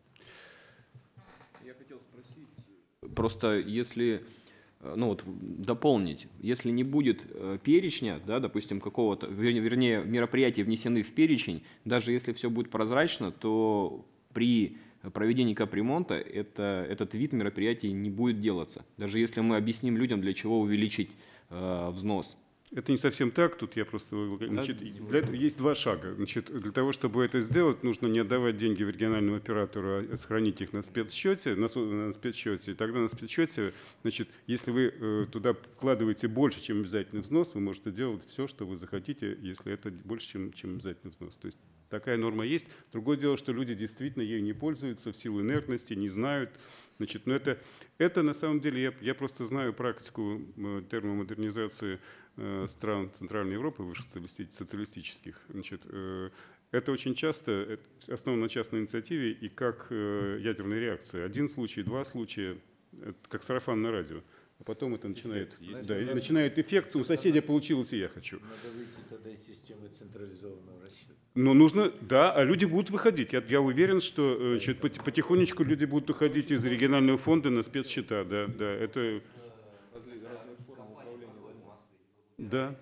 Я хотел спросить, просто если, ну вот дополнить, если не будет перечня, да, допустим, какого-то, вернее, мероприятия внесены в перечень, даже если все будет прозрачно, то при проведении капремонта это, этот вид мероприятий не будет делаться. Даже если мы объясним людям, для чего увеличить э, взнос. Это не совсем так, тут я просто... Значит, для этого есть два шага. Значит, для того, чтобы это сделать, нужно не отдавать деньги в региональному оператору, а сохранить их на спецсчете, на, на спецсчете. И тогда на спецсчете, значит, если вы э, туда вкладываете больше, чем обязательный взнос, вы можете делать все, что вы захотите, если это больше, чем, чем обязательный взнос. То есть такая норма есть. Другое дело, что люди действительно ею не пользуются в силу инертности, не знают. Значит, но это, это на самом деле, я, я просто знаю практику термомодернизации э, стран Центральной Европы, высших социалистических. Значит, э, это очень часто это основано на частной инициативе и как э, ядерная реакция. Один случай, два случая, это как сарафанное радио. А потом это начинает, да, и начинает эффект, у соседа получилось, и я хочу. Надо выйти тогда из системы централизованного расчета. Но нужно, да, а люди будут выходить. Я, я уверен, что значит, потихонечку люди будут уходить из регионального фонда на спецсчета. Да, да, это... Да.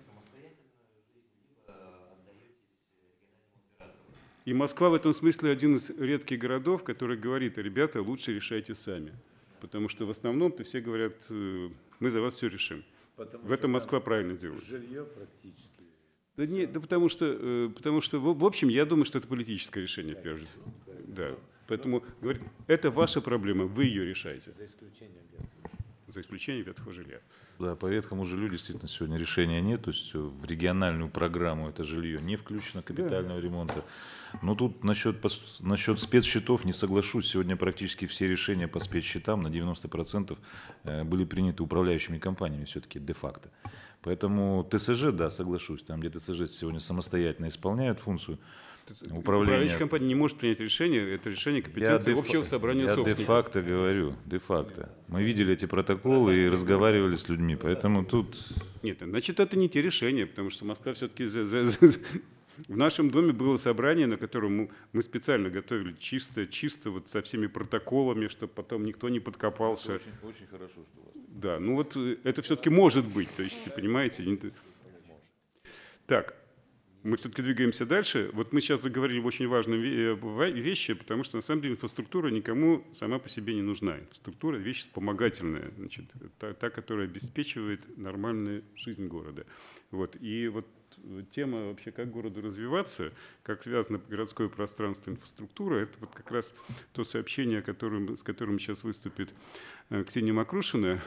И Москва в этом смысле один из редких городов, который говорит: ребята, лучше решайте сами. Потому что в основном-то все говорят: мы за вас все решим. Потому в этом Москва правильно делает. Жилье практически. Да нет, да потому что, потому что, в общем, я думаю, что это политическое решение, в первую очередь. Да. Поэтому, говорит, это ваша проблема, вы ее решаете. За исключением ветхого. За исключением ветхого жилья. Да, по ветхому жилью действительно сегодня решения нет. То есть в региональную программу это жилье не включено, капитального да. ремонта. Но тут насчет, насчет спецсчетов не соглашусь. Сегодня практически все решения по спецсчетам на девяносто процентов были приняты управляющими компаниями все-таки де-факто. Поэтому ТСЖ, да, соглашусь, там, где ТСЖ сегодня самостоятельно исполняют функцию управления. Управляющая компания не может принять решение, это решение компетенции общего собрания я собственников. Я де-факто говорю, де-факто. Мы видели эти протоколы и разговаривали с людьми, поэтому тут... Нет, значит, это не те решения, потому что Москва все-таки... В нашем доме было собрание, на котором мы специально готовили чисто, чисто вот со всеми протоколами, чтобы потом никто не подкопался. Это очень, очень хорошо, что у вас. Да, ну вот это все-таки может быть, то есть, понимаете. Так, мы все-таки двигаемся дальше. Вот мы сейчас заговорили об очень важной вещи, потому что на самом деле инфраструктура никому сама по себе не нужна. Инфраструктура – вещь вспомогательная, значит, та, та, которая обеспечивает нормальную жизнь города. Вот. И вот тема вообще, как городу развиваться, как связано городское пространство и инфраструктура, это вот как раз то сообщение, которым, с которым сейчас выступит Ксения Макрушина.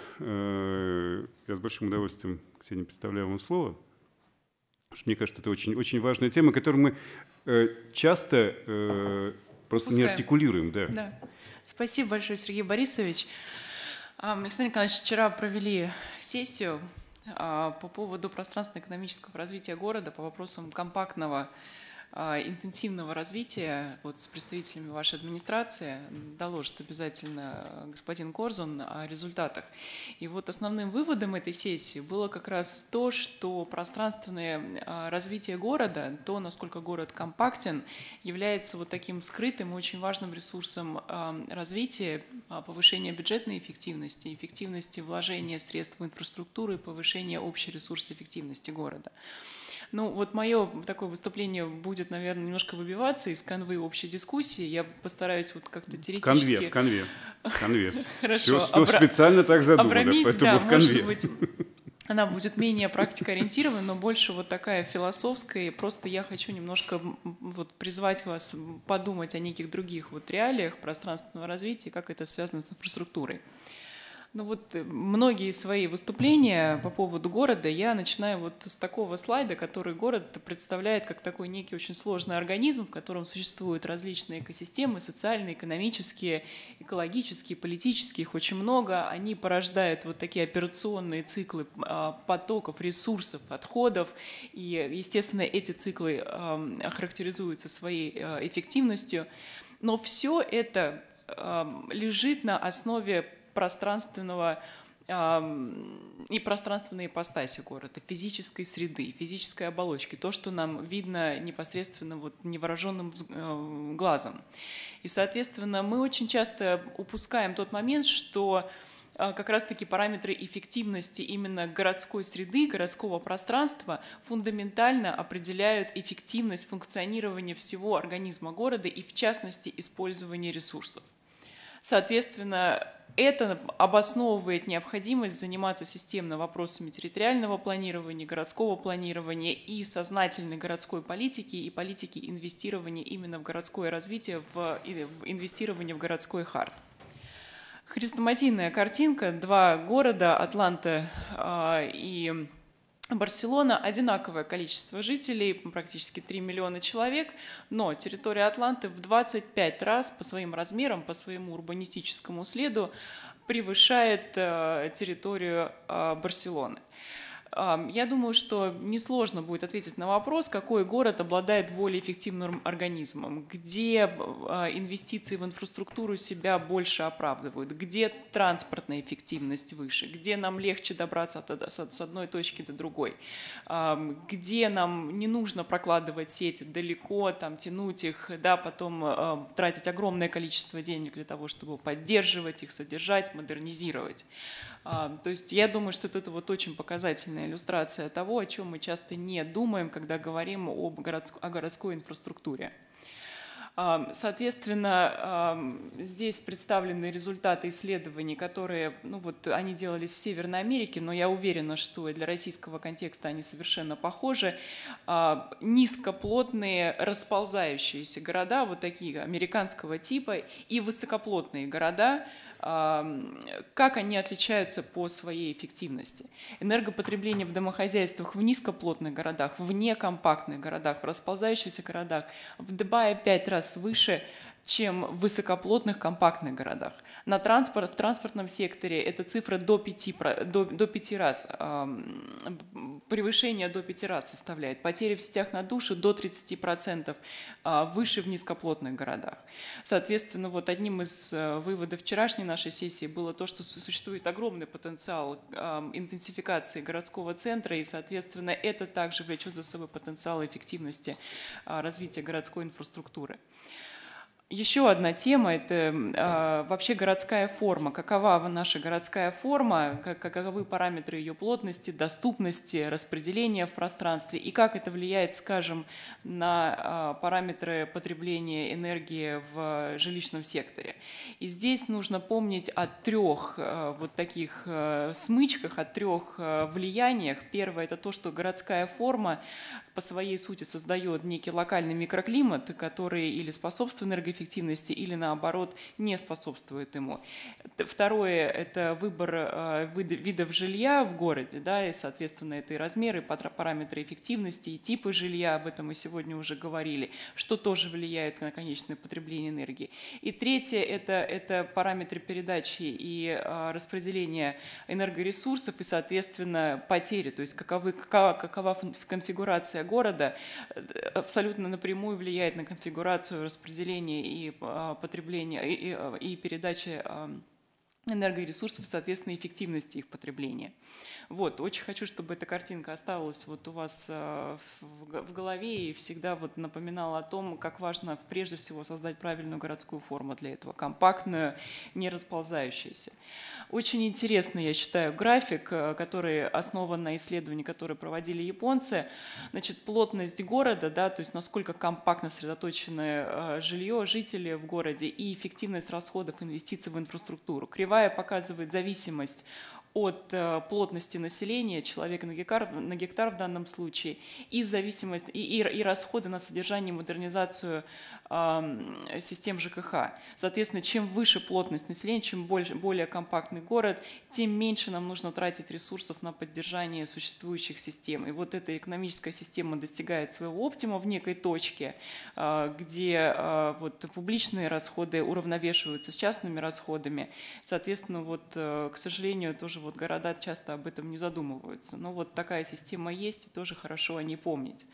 Я с большим удовольствием, Ксения, представляю вам слово. Мне кажется, это очень, очень важная тема, которую мы э, часто э, просто Пускаем. не артикулируем. Да. Да. Спасибо большое, Сергей Борисович. Александр Николаевич, вчера провели сессию а, по поводу пространственно-экономического развития города, по вопросам компактного, а, интенсивного развития. Вот с представителями вашей администрации доложит обязательно господин Корзун о результатах. И вот основным выводом этой сессии было как раз то, что пространственное а, развитие города, то, насколько город компактен, является вот таким скрытым и очень важным ресурсом а, развития, а, повышения бюджетной эффективности, эффективности вложения средств в инфраструктуру и повышения общей ресурсоэффективности города. Ну, вот мое такое выступление будет, наверное, немножко выбиваться из канвы общей дискуссии. Я постараюсь вот как-то теоретически... В конве, в конве. конве. Хорошо. Все, все специально так задумано, Обрамить, поэтому да, в конве. может быть, она будет менее практикоориентирована, но больше вот такая философская. И просто я хочу немножко вот призвать вас подумать о неких других вот реалиях пространственного развития, как это связано с инфраструктурой. Ну вот многие свои выступления по поводу города я начинаю вот с такого слайда, который город представляет как такой некий очень сложный организм, в котором существуют различные экосистемы, социальные, экономические, экологические, политические, их очень много. Они порождают вот такие операционные циклы потоков, ресурсов, отходов. И, естественно, эти циклы характеризуются своей эффективностью. Но все это лежит на основе пространственного э, и пространственной ипостаси города, физической среды, физической оболочки, то, что нам видно непосредственно вот невооруженным э, глазом. И, соответственно, мы очень часто упускаем тот момент, что э, как раз-таки параметры эффективности именно городской среды, городского пространства фундаментально определяют эффективность функционирования всего организма города и, в частности, использования ресурсов. Соответственно, это обосновывает необходимость заниматься системно вопросами территориального планирования, городского планирования и сознательной городской политики и политики инвестирования именно в городское развитие, в инвестирование в городской хард. Хрестоматийная картинка. Два города, Атланта э, и Барселона, одинаковое количество жителей, практически три миллиона человек, но территория Атланты в двадцать пять раз по своим размерам, по своему урбанистическому следу превышает э, территорию э, Барселоны. Э, я думаю, что несложно будет ответить на вопрос, какой город обладает более эффективным организмом, где э, инвестиции в инфраструктуру себя больше оправдывают, где транспортная эффективность выше, где нам легче добраться от, от, с одной точки до другой, э, где нам не нужно прокладывать сети далеко, там, тянуть их, да, потом э, тратить огромное количество денег для того, чтобы поддерживать их, содержать, модернизировать. То есть я думаю, что это вот очень показательная иллюстрация того, о чем мы часто не думаем, когда говорим об городской, о городской инфраструктуре. Соответственно, здесь представлены результаты исследований, которые, ну вот, они делались в Северной Америке, но я уверена, что для российского контекста они совершенно похожи. Низкоплотные расползающиеся города, вот такие американского типа, и высокоплотные города, как они отличаются по своей эффективности. Энергопотребление в домохозяйствах в низкоплотных городах, в некомпактных городах, в расползающихся городах в два и пять раз выше, чем в высокоплотных компактных городах. На транспорт, в транспортном секторе эта цифра до пяти, до, до пяти раз, э, превышение до пяти раз составляет. Потери в сетях на душу до тридцати процентов э, выше в низкоплотных городах. Соответственно, вот одним из э, выводов вчерашней нашей сессии было то, что существует огромный потенциал э, интенсификации городского центра, и, соответственно, это также влечет за собой потенциал эффективности э, развития городской инфраструктуры. Еще одна тема – это э, вообще городская форма. Какова наша городская форма, как, каковы параметры ее плотности, доступности, распределения в пространстве и как это влияет, скажем, на э, параметры потребления энергии в жилищном секторе. И здесь нужно помнить о трех э, вот таких э, смычках, о трех э, влияниях. Первое – это то, что городская форма по своей сути создает некий локальный микроклимат, который или способствует энергоэффективности, или наоборот не способствует ему. Второе – это выбор видов жилья в городе, да, и, соответственно, это и размеры, параметры эффективности, и типы жилья, об этом мы сегодня уже говорили, что тоже влияет на конечное потребление энергии. И третье – это, это параметры передачи и распределения энергоресурсов и, соответственно, потери, то есть каковы, какова, какова конфигурация города абсолютно напрямую влияет на конфигурацию распределения и потребления и, и, и передачи энергоресурсов, соответственно, эффективности их потребления. Вот, очень хочу, чтобы эта картинка осталась вот у вас в голове и всегда вот напоминала о том, как важно прежде всего создать правильную городскую форму для этого, компактную, не расползающуюся. Очень интересный, я считаю, график, который основан на исследовании, которое проводили японцы. Значит, плотность города, да, то есть насколько компактно сосредоточено жилье, жители в городе и эффективность расходов инвестиций в инфраструктуру. Кривая показывает зависимость от плотности населения, человека на гектар, на гектар в данном случае, и зависимость, и, и, и расходы на содержание и модернизацию э, систем ЖКХ. Соответственно, чем выше плотность населения, чем больше, более компактный город, тем меньше нам нужно тратить ресурсов на поддержание существующих систем. И вот эта экономическая система достигает своего оптима в некой точке, э, где э, вот, публичные расходы уравновешиваются с частными расходами. Соответственно, вот, э, к сожалению, тоже вот города часто об этом не задумываются. Но вот такая система есть, и тоже хорошо о ней помнить.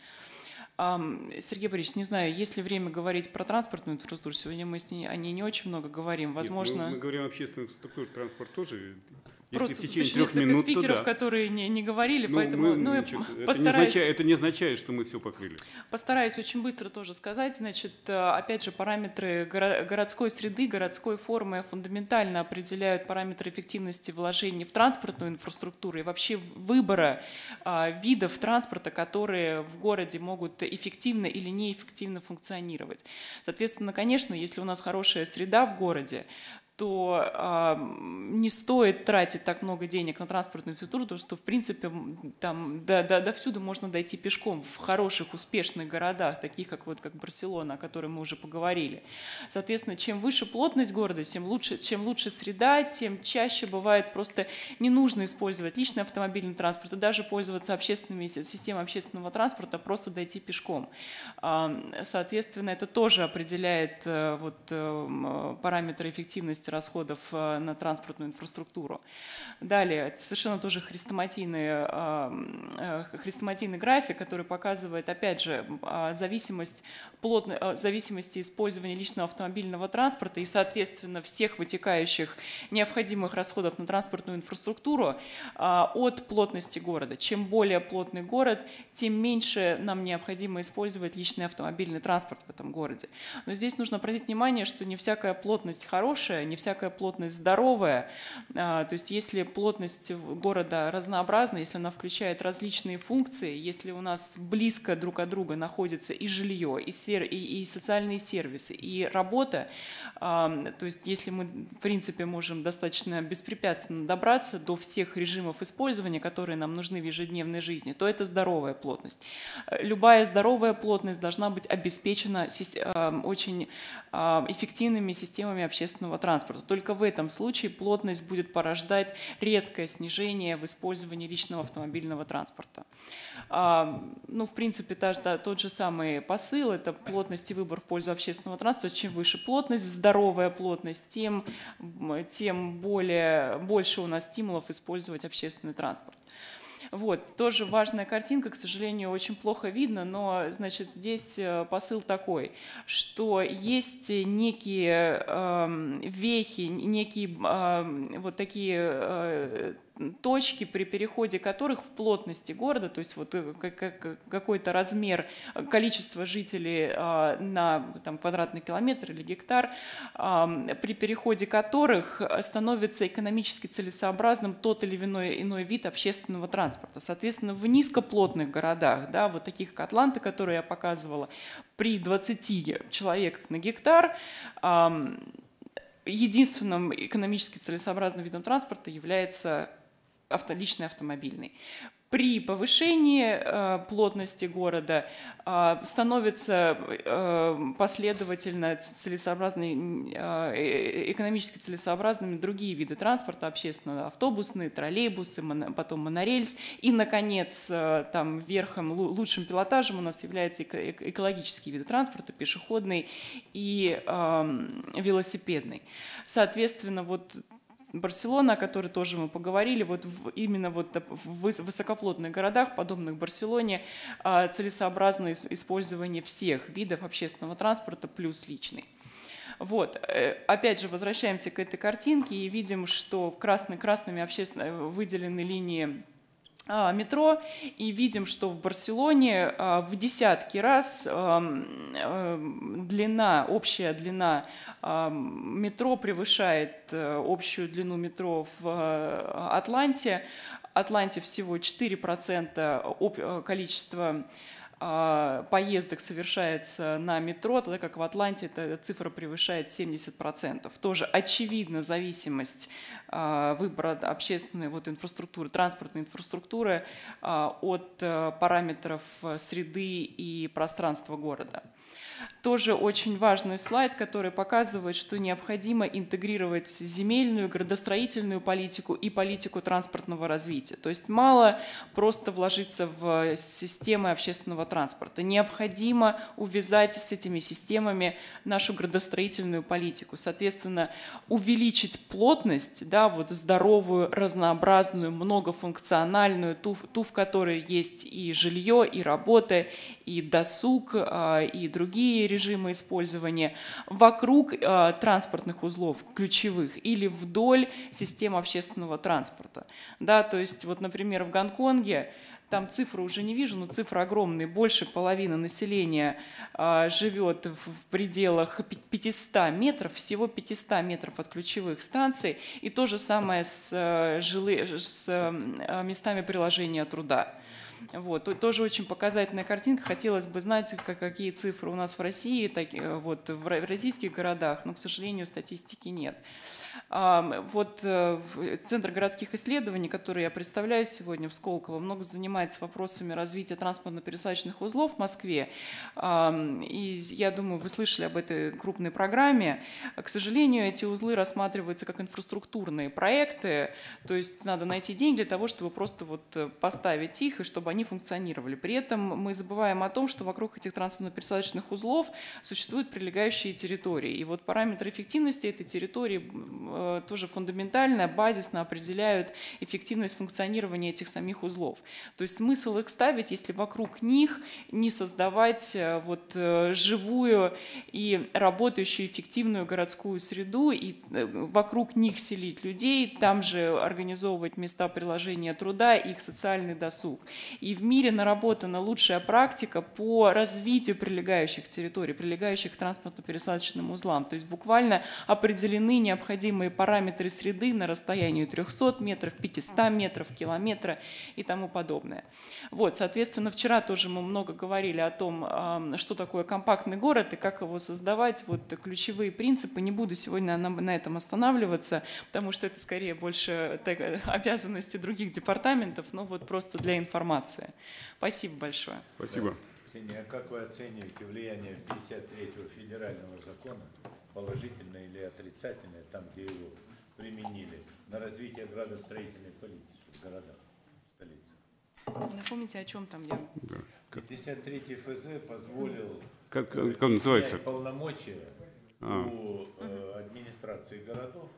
Сергей Борисович, не знаю, есть ли время говорить про транспортную инфраструктуру? Сегодня мы с ней, о ней не очень много говорим. Возможно... Нет, мы, мы говорим о общественной инфраструктуре, транспорт тоже. Просто в течение тут трех несколько минут, спикеров, да. которые не, не говорили, ну, поэтому мы, ну, я значит, постараюсь... Это не, означает, это не означает, что мы все покрыли. Постараюсь очень быстро тоже сказать. Значит, опять же, параметры городской среды, городской формы фундаментально определяют параметры эффективности вложений в транспортную инфраструктуру и вообще выбора а, видов транспорта, которые в городе могут эффективно или неэффективно функционировать. Соответственно, конечно, если у нас хорошая среда в городе, то э, не стоит тратить так много денег на транспортную инфраструктуру, потому что, в принципе, там до, до, до всюду можно дойти пешком в хороших, успешных городах, таких как, вот, как Барселона, о которой мы уже поговорили. Соответственно, чем выше плотность города, тем лучше, чем лучше среда, тем чаще бывает просто не нужно использовать личный автомобильный транспорт и даже пользоваться общественными системами общественного транспорта, просто дойти пешком. Соответственно, это тоже определяет вот, параметры эффективности расходов на транспортную инфраструктуру. Далее, это совершенно тоже хрестоматийный, хрестоматийный график, который показывает, опять же, зависимость, плотно, зависимости использования личного автомобильного транспорта и, соответственно, всех вытекающих необходимых расходов на транспортную инфраструктуру от плотности города. Чем более плотный город, тем меньше нам необходимо использовать личный автомобильный транспорт в этом городе. Но здесь нужно обратить внимание, что не всякая плотность хорошая, не всякая плотность здоровая. То есть если плотность города разнообразна, если она включает различные функции, если у нас близко друг от друга находится и жилье, и, сер... и социальные сервисы, и работа, то есть если мы, в принципе, можем достаточно беспрепятственно добраться до всех режимов использования, которые нам нужны в ежедневной жизни, то это здоровая плотность. Любая здоровая плотность должна быть обеспечена очень эффективными системами общественного транспорта. Только в этом случае плотность будет порождать резкое снижение в использовании личного автомобильного транспорта. Ну, в принципе, тот же самый посыл – это плотность и выбор в пользу общественного транспорта. Чем выше плотность, здоровая плотность, тем, тем более, больше у нас стимулов использовать общественный транспорт. Вот, тоже важная картинка, к сожалению, очень плохо видно, но, значит, здесь посыл такой, что есть некие э, вехи, некие э, вот такие э, точки, при переходе которых в плотности города, то есть вот какой-то размер, количество жителей на там, квадратный километр или гектар, при переходе которых становится экономически целесообразным тот или иной, иной вид общественного транспорта. Соответственно, в низкоплотных городах, да, вот таких как Атланта, которые я показывала, при двадцати человеках на гектар, единственным экономически целесообразным видом транспорта является авто, личный автомобильный. При повышении э, плотности города э, становятся э, последовательно целесообразными, э, экономически целесообразными другие виды транспорта общественного: автобусные, троллейбусы, моно, потом монорельс. И, наконец, э, там верхом, лучшим пилотажем у нас являются эко экологические виды транспорта: пешеходный и э, велосипедный. Соответственно, вот Барселона, о которой тоже мы поговорили, вот в, именно вот в высокоплотных городах, подобных Барселоне, целесообразно использование всех видов общественного транспорта плюс личный. Вот. Опять же, возвращаемся к этой картинке и видим, что красный, красными общественно выделены линии метро, и видим, что в Барселоне в десятки раз длина, общая длина метро превышает общую длину метро в Атланте. Атланте всего четыре процента количества поездок совершается на метро, тогда как в Атланте эта цифра превышает семьдесят процентов. Тоже очевидна зависимость выбора общественной вот инфраструктуры, транспортной инфраструктуры от параметров среды и пространства города. Тоже очень важный слайд, который показывает, что необходимо интегрировать земельную, градостроительную политику и политику транспортного развития. То есть мало просто вложиться в системы общественного транспорта. Необходимо увязать с этими системами нашу градостроительную политику. Соответственно, увеличить плотность, да, вот здоровую, разнообразную, многофункциональную, ту, ту, в которой есть и жилье, и работа, и досуг, и другие режимы использования вокруг э, транспортных узлов ключевых или вдоль систем общественного транспорта. Да, то есть, вот, например, в Гонконге, там цифры уже не вижу, но цифры огромные, больше половины населения э, живет в, в пределах пятисот метров, всего пятисот метров от ключевых станций, и то же самое с, э, жилы, с э, местами приложения труда. Вот. Тоже очень показательная картинка. Хотелось бы знать, какие цифры у нас в России, так, вот, в российских городах, но, к сожалению, статистики нет. Вот Центр городских исследований, который я представляю сегодня в Сколково, много занимается вопросами развития транспортно-пересадочных узлов в Москве. И я думаю, вы слышали об этой крупной программе. К сожалению, эти узлы рассматриваются как инфраструктурные проекты, то есть надо найти деньги для того, чтобы просто вот поставить их и чтобы они функционировали. При этом мы забываем о том, что вокруг этих транспортно-пересадочных узлов существуют прилегающие территории. И вот параметры эффективности этой территории тоже фундаментально, базисно определяют эффективность функционирования этих самих узлов. То есть смысл их ставить, если вокруг них не создавать вот живую и работающую эффективную городскую среду, и вокруг них селить людей, там же организовывать места приложения труда, их социальный досуг. И в мире наработана лучшая практика по развитию прилегающих территорий, прилегающих к транспортно-пересадочным узлам. То есть буквально определены необходимые параметры среды на расстоянии трехсот метров, пятисот метров, километра и тому подобное. Вот, соответственно, вчера тоже мы много говорили о том, что такое компактный город и как его создавать. Вот ключевые принципы. Не буду сегодня на, на этом останавливаться, потому что это скорее больше так, обязанности других департаментов, но вот просто для информации. Спасибо большое. Спасибо. Ксения, а как вы оцениваете влияние пятьдесят третьего федерального закона, положительное или отрицательное, там, где его применили, на развитие градостроительной политики в городах, в столице? Напомните, о чем там я? пятьдесят третий эф зэ позволил как, как, как называется? полномочия а. у э, администрации городов,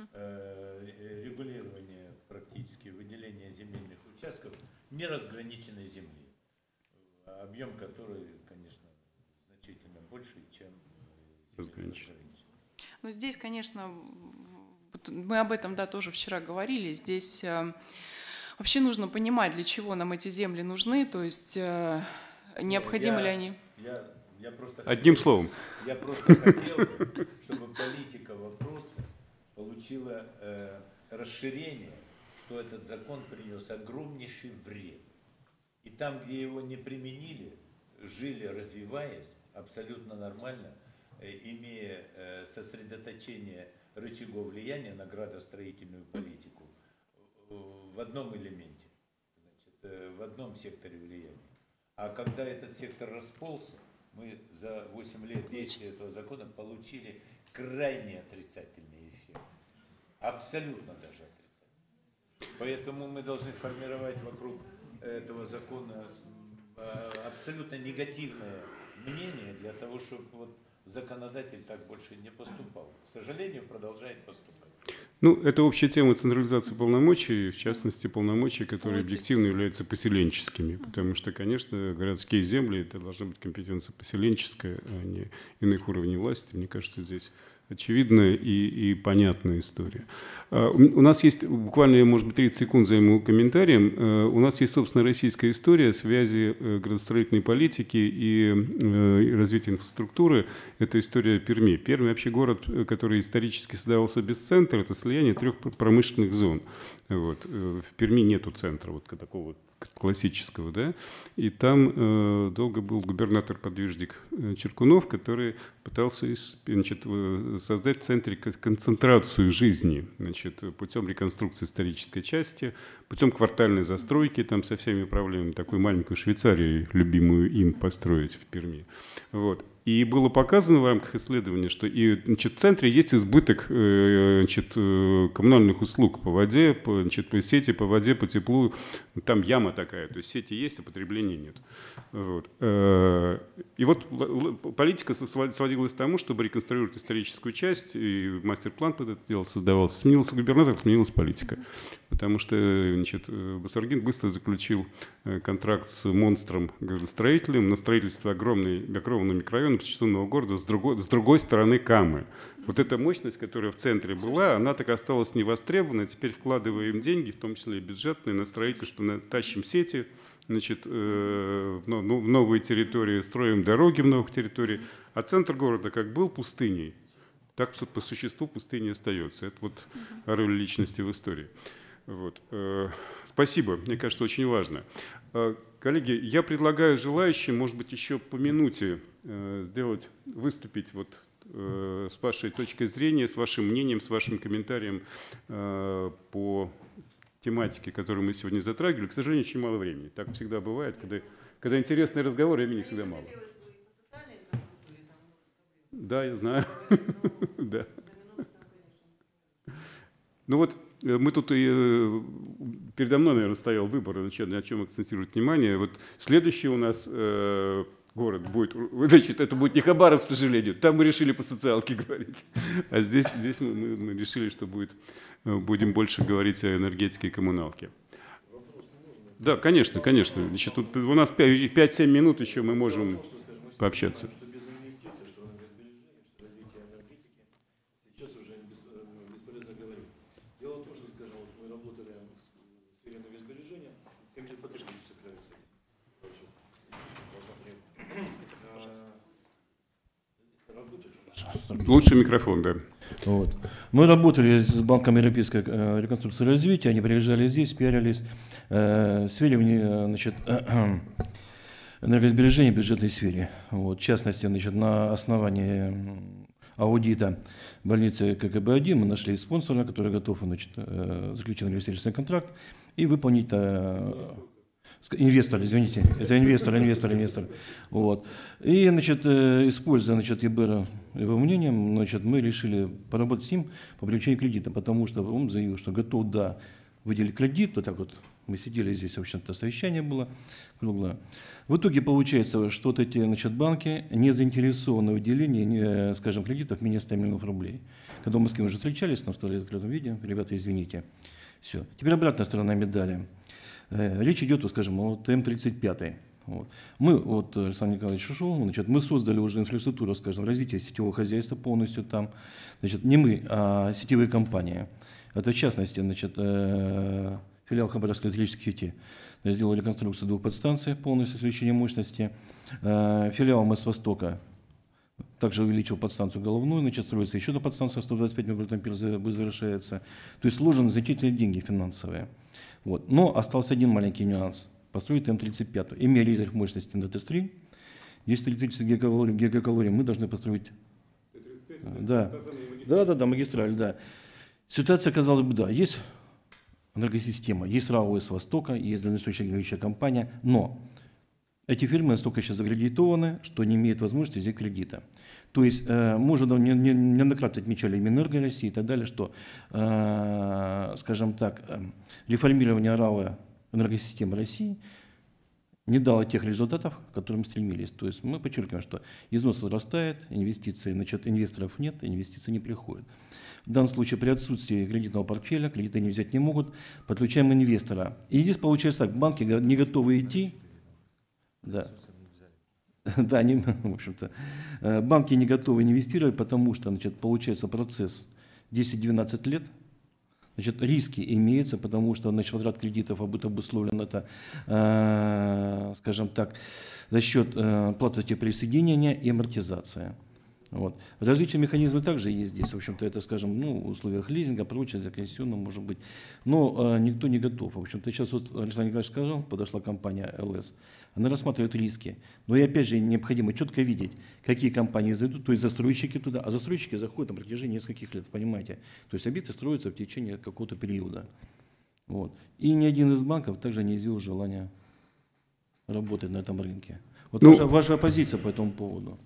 э, регулирование практически выделения земельных участков неразграниченной земли, объем которой, конечно, значительно больше, чем разграничен. Ну, здесь, конечно, мы об этом, да, тоже вчера говорили, здесь э, вообще нужно понимать, для чего нам эти земли нужны, то есть э, необходимы я, ли они. Я, я просто Одним хотел, словом. Я просто хотел, чтобы политика вопроса получила э, расширение, что этот закон принес огромнейший вред. И там, где его не применили, жили, развиваясь, абсолютно нормально, э, имея э, сосредоточение рычагов влияния на градостроительную политику э, в одном элементе, значит, э, в одном секторе влияния. А когда этот сектор расползся, мы за восемь лет действия этого закона получили крайне отрицательный эффект. Абсолютно даже отрицательный. Поэтому мы должны формировать вокруг этого закона абсолютно негативное мнение для того, чтобы вот законодатель так больше не поступал. К сожалению, продолжает поступать. Ну, это общая тема централизации полномочий, в частности, полномочий, которые объективно являются поселенческими, потому что, конечно, городские земли – это должна быть компетенция поселенческая, а не иных уровней власти. Мне кажется, здесь очевидная и, и понятная история. У нас есть, буквально, может быть, тридцать секунд займу комментарием, у нас есть, собственно, российская история связи градостроительной политики и развития инфраструктуры. Это история Перми. Пермь вообще город, который исторически создавался без центра, это слияние трех промышленных зон. Вот. В Перми нету центра вот такого классического, да, и там э, долго был губернатор-подвижник Черкунов, который пытался, значит, создать в центре концентрацию жизни, значит, путем реконструкции исторической части, путем квартальной застройки, там со всеми проблемами, такую маленькую Швейцарию, любимую им, построить в Перми. Вот. И было показано в рамках исследования, что и, значит, в центре есть избыток значит, коммунальных услуг по воде, по, значит, по сети, по воде, по теплу. Там яма такая, то есть сети есть, а потребления нет. Вот. И вот политика сводилась к тому, чтобы реконструировать историческую часть, и мастер-план под это дело создавался. Сменился губернатор, сменилась политика. Потому что, значит, Басаргин быстро заключил контракт с монстром градостроителем на строительство огромной, огромного микрорайона почтенного города с другой, с другой стороны Камы. Вот эта мощность, которая в центре была, она так осталась невостребованной. Теперь вкладываем деньги, в том числе и бюджетные, на строительство, тащим сети, значит, в новые территории, строим дороги в новых территориях. А центр города как был пустыней, так что по существу пустыней остается. Это вот роль личности в истории. Вот. Спасибо, мне кажется, очень важно. Коллеги, я предлагаю желающим, может быть, еще по минуте сделать, выступить вот с вашей точкой зрения, с вашим мнением, с вашим комментарием по тематике, которую мы сегодня затрагивали. К сожалению, очень мало времени. Так всегда бывает, когда, когда интересный разговор, времени всегда мало. Да, я знаю. Да. Ну вот мы тут, и, передо мной, наверное, стоял выбор, на чем акцентировать внимание. Вот следующий у нас э, город будет, значит, это будет не Хабаров, к сожалению, там мы решили по социалке говорить, а здесь, здесь мы, мы, мы решили, что будет, будем больше говорить о энергетике и коммуналке. Да, конечно, конечно. Значит, тут у нас пять-семь минут еще мы можем пообщаться. Лучше микрофон, да. Вот. Мы работали с Банком Европейской реконструкции и развития, они приезжали здесь, пиарились, э, сфере, значит, э, энергосбережения в бюджетной сфере. Вот. В частности, значит, на основании аудита больницы ка ка бэ один мы нашли спонсора, который готов, значит, э, заключить инвестиционный контракт и выполнить... Э, Инвестор, извините, это инвестор, инвестор, инвестор. Вот. И, значит, используя, значит, ЕБР, его мнением, значит, мы решили поработать с ним по привлечению кредита, потому что он заявил, что готов, да, выделить кредит. Вот так вот мы сидели здесь, в общем-то, совещание было круглое. В итоге получается, что вот эти, значит, банки не заинтересованы в выделении, скажем, кредитов менее ста миллионов рублей. Когда мы с кем уже встречались, нам в открытом виде, ребята, извините. Все. Теперь обратная сторона медали. Речь идет, скажем, о Т М тридцать пять. Вот. Мы, вот Александр Николаевич ушел, значит, мы создали уже инфраструктуру, скажем, развития сетевого хозяйства полностью там. Значит, не мы, а сетевые компании. Это в частности, значит, э, филиал Хабаровской электрической сети сделал реконструкцию двух подстанций, полностью с увеличением мощности. Э, филиал МЭС Востока также увеличил подстанцию головную, значит, строится еще одна подстанция, сто двадцать пять мегаватт-ампер завершается. То есть вложены значительные деньги финансовые. Вот. Но остался один маленький нюанс. Построить М тридцать пять, имея резерв мощности на Т три, десять тридцать гигакалорий, гигакалорий, мы должны построить. Да. да, да, да, магистраль, да. Ситуация, казалось бы, да, есть энергосистема, есть РАО с Востока, есть дальневосточная генерирующая компания, но эти фирмы настолько сейчас закредитованы, что не имеют возможности взять кредита. То есть э, мы уже неоднократно отмечали Минэнерго России и так далее, что, э, скажем так, э, реформирование РАО энергосистемы России не дало тех результатов, к которым стремились. То есть мы подчеркиваем, что износ возрастает, инвестиций, значит, инвесторов нет, инвестиции не приходят. В данном случае при отсутствии кредитного портфеля кредиты они взять не могут, подключаем инвестора. И здесь получается так, банки не готовы идти. Да. Да, они, в общем-то, банки не готовы инвестировать, потому что, значит, получается процесс десять-двенадцать лет. Значит, риски имеются, потому что, значит, возврат кредитов будет обусловлен это, э, скажем так, за счет э, платности присоединения и амортизация. Вот. Различные механизмы также есть здесь, в общем-то, это, скажем, ну, в условиях лизинга, прочее, для комиссионного, может быть, но э, никто не готов. В общем-то, сейчас вот Александр Николаевич сказал, подошла компания ЛС, она рассматривает риски. Но и опять же необходимо четко видеть, какие компании зайдут, то есть застройщики туда, а застройщики заходят на протяжении нескольких лет, понимаете? То есть объекты строятся в течение какого-то периода. Вот. И ни один из банков также не изъявил желания работать на этом рынке. Вот ну, ваша, ваша позиция по этому поводу?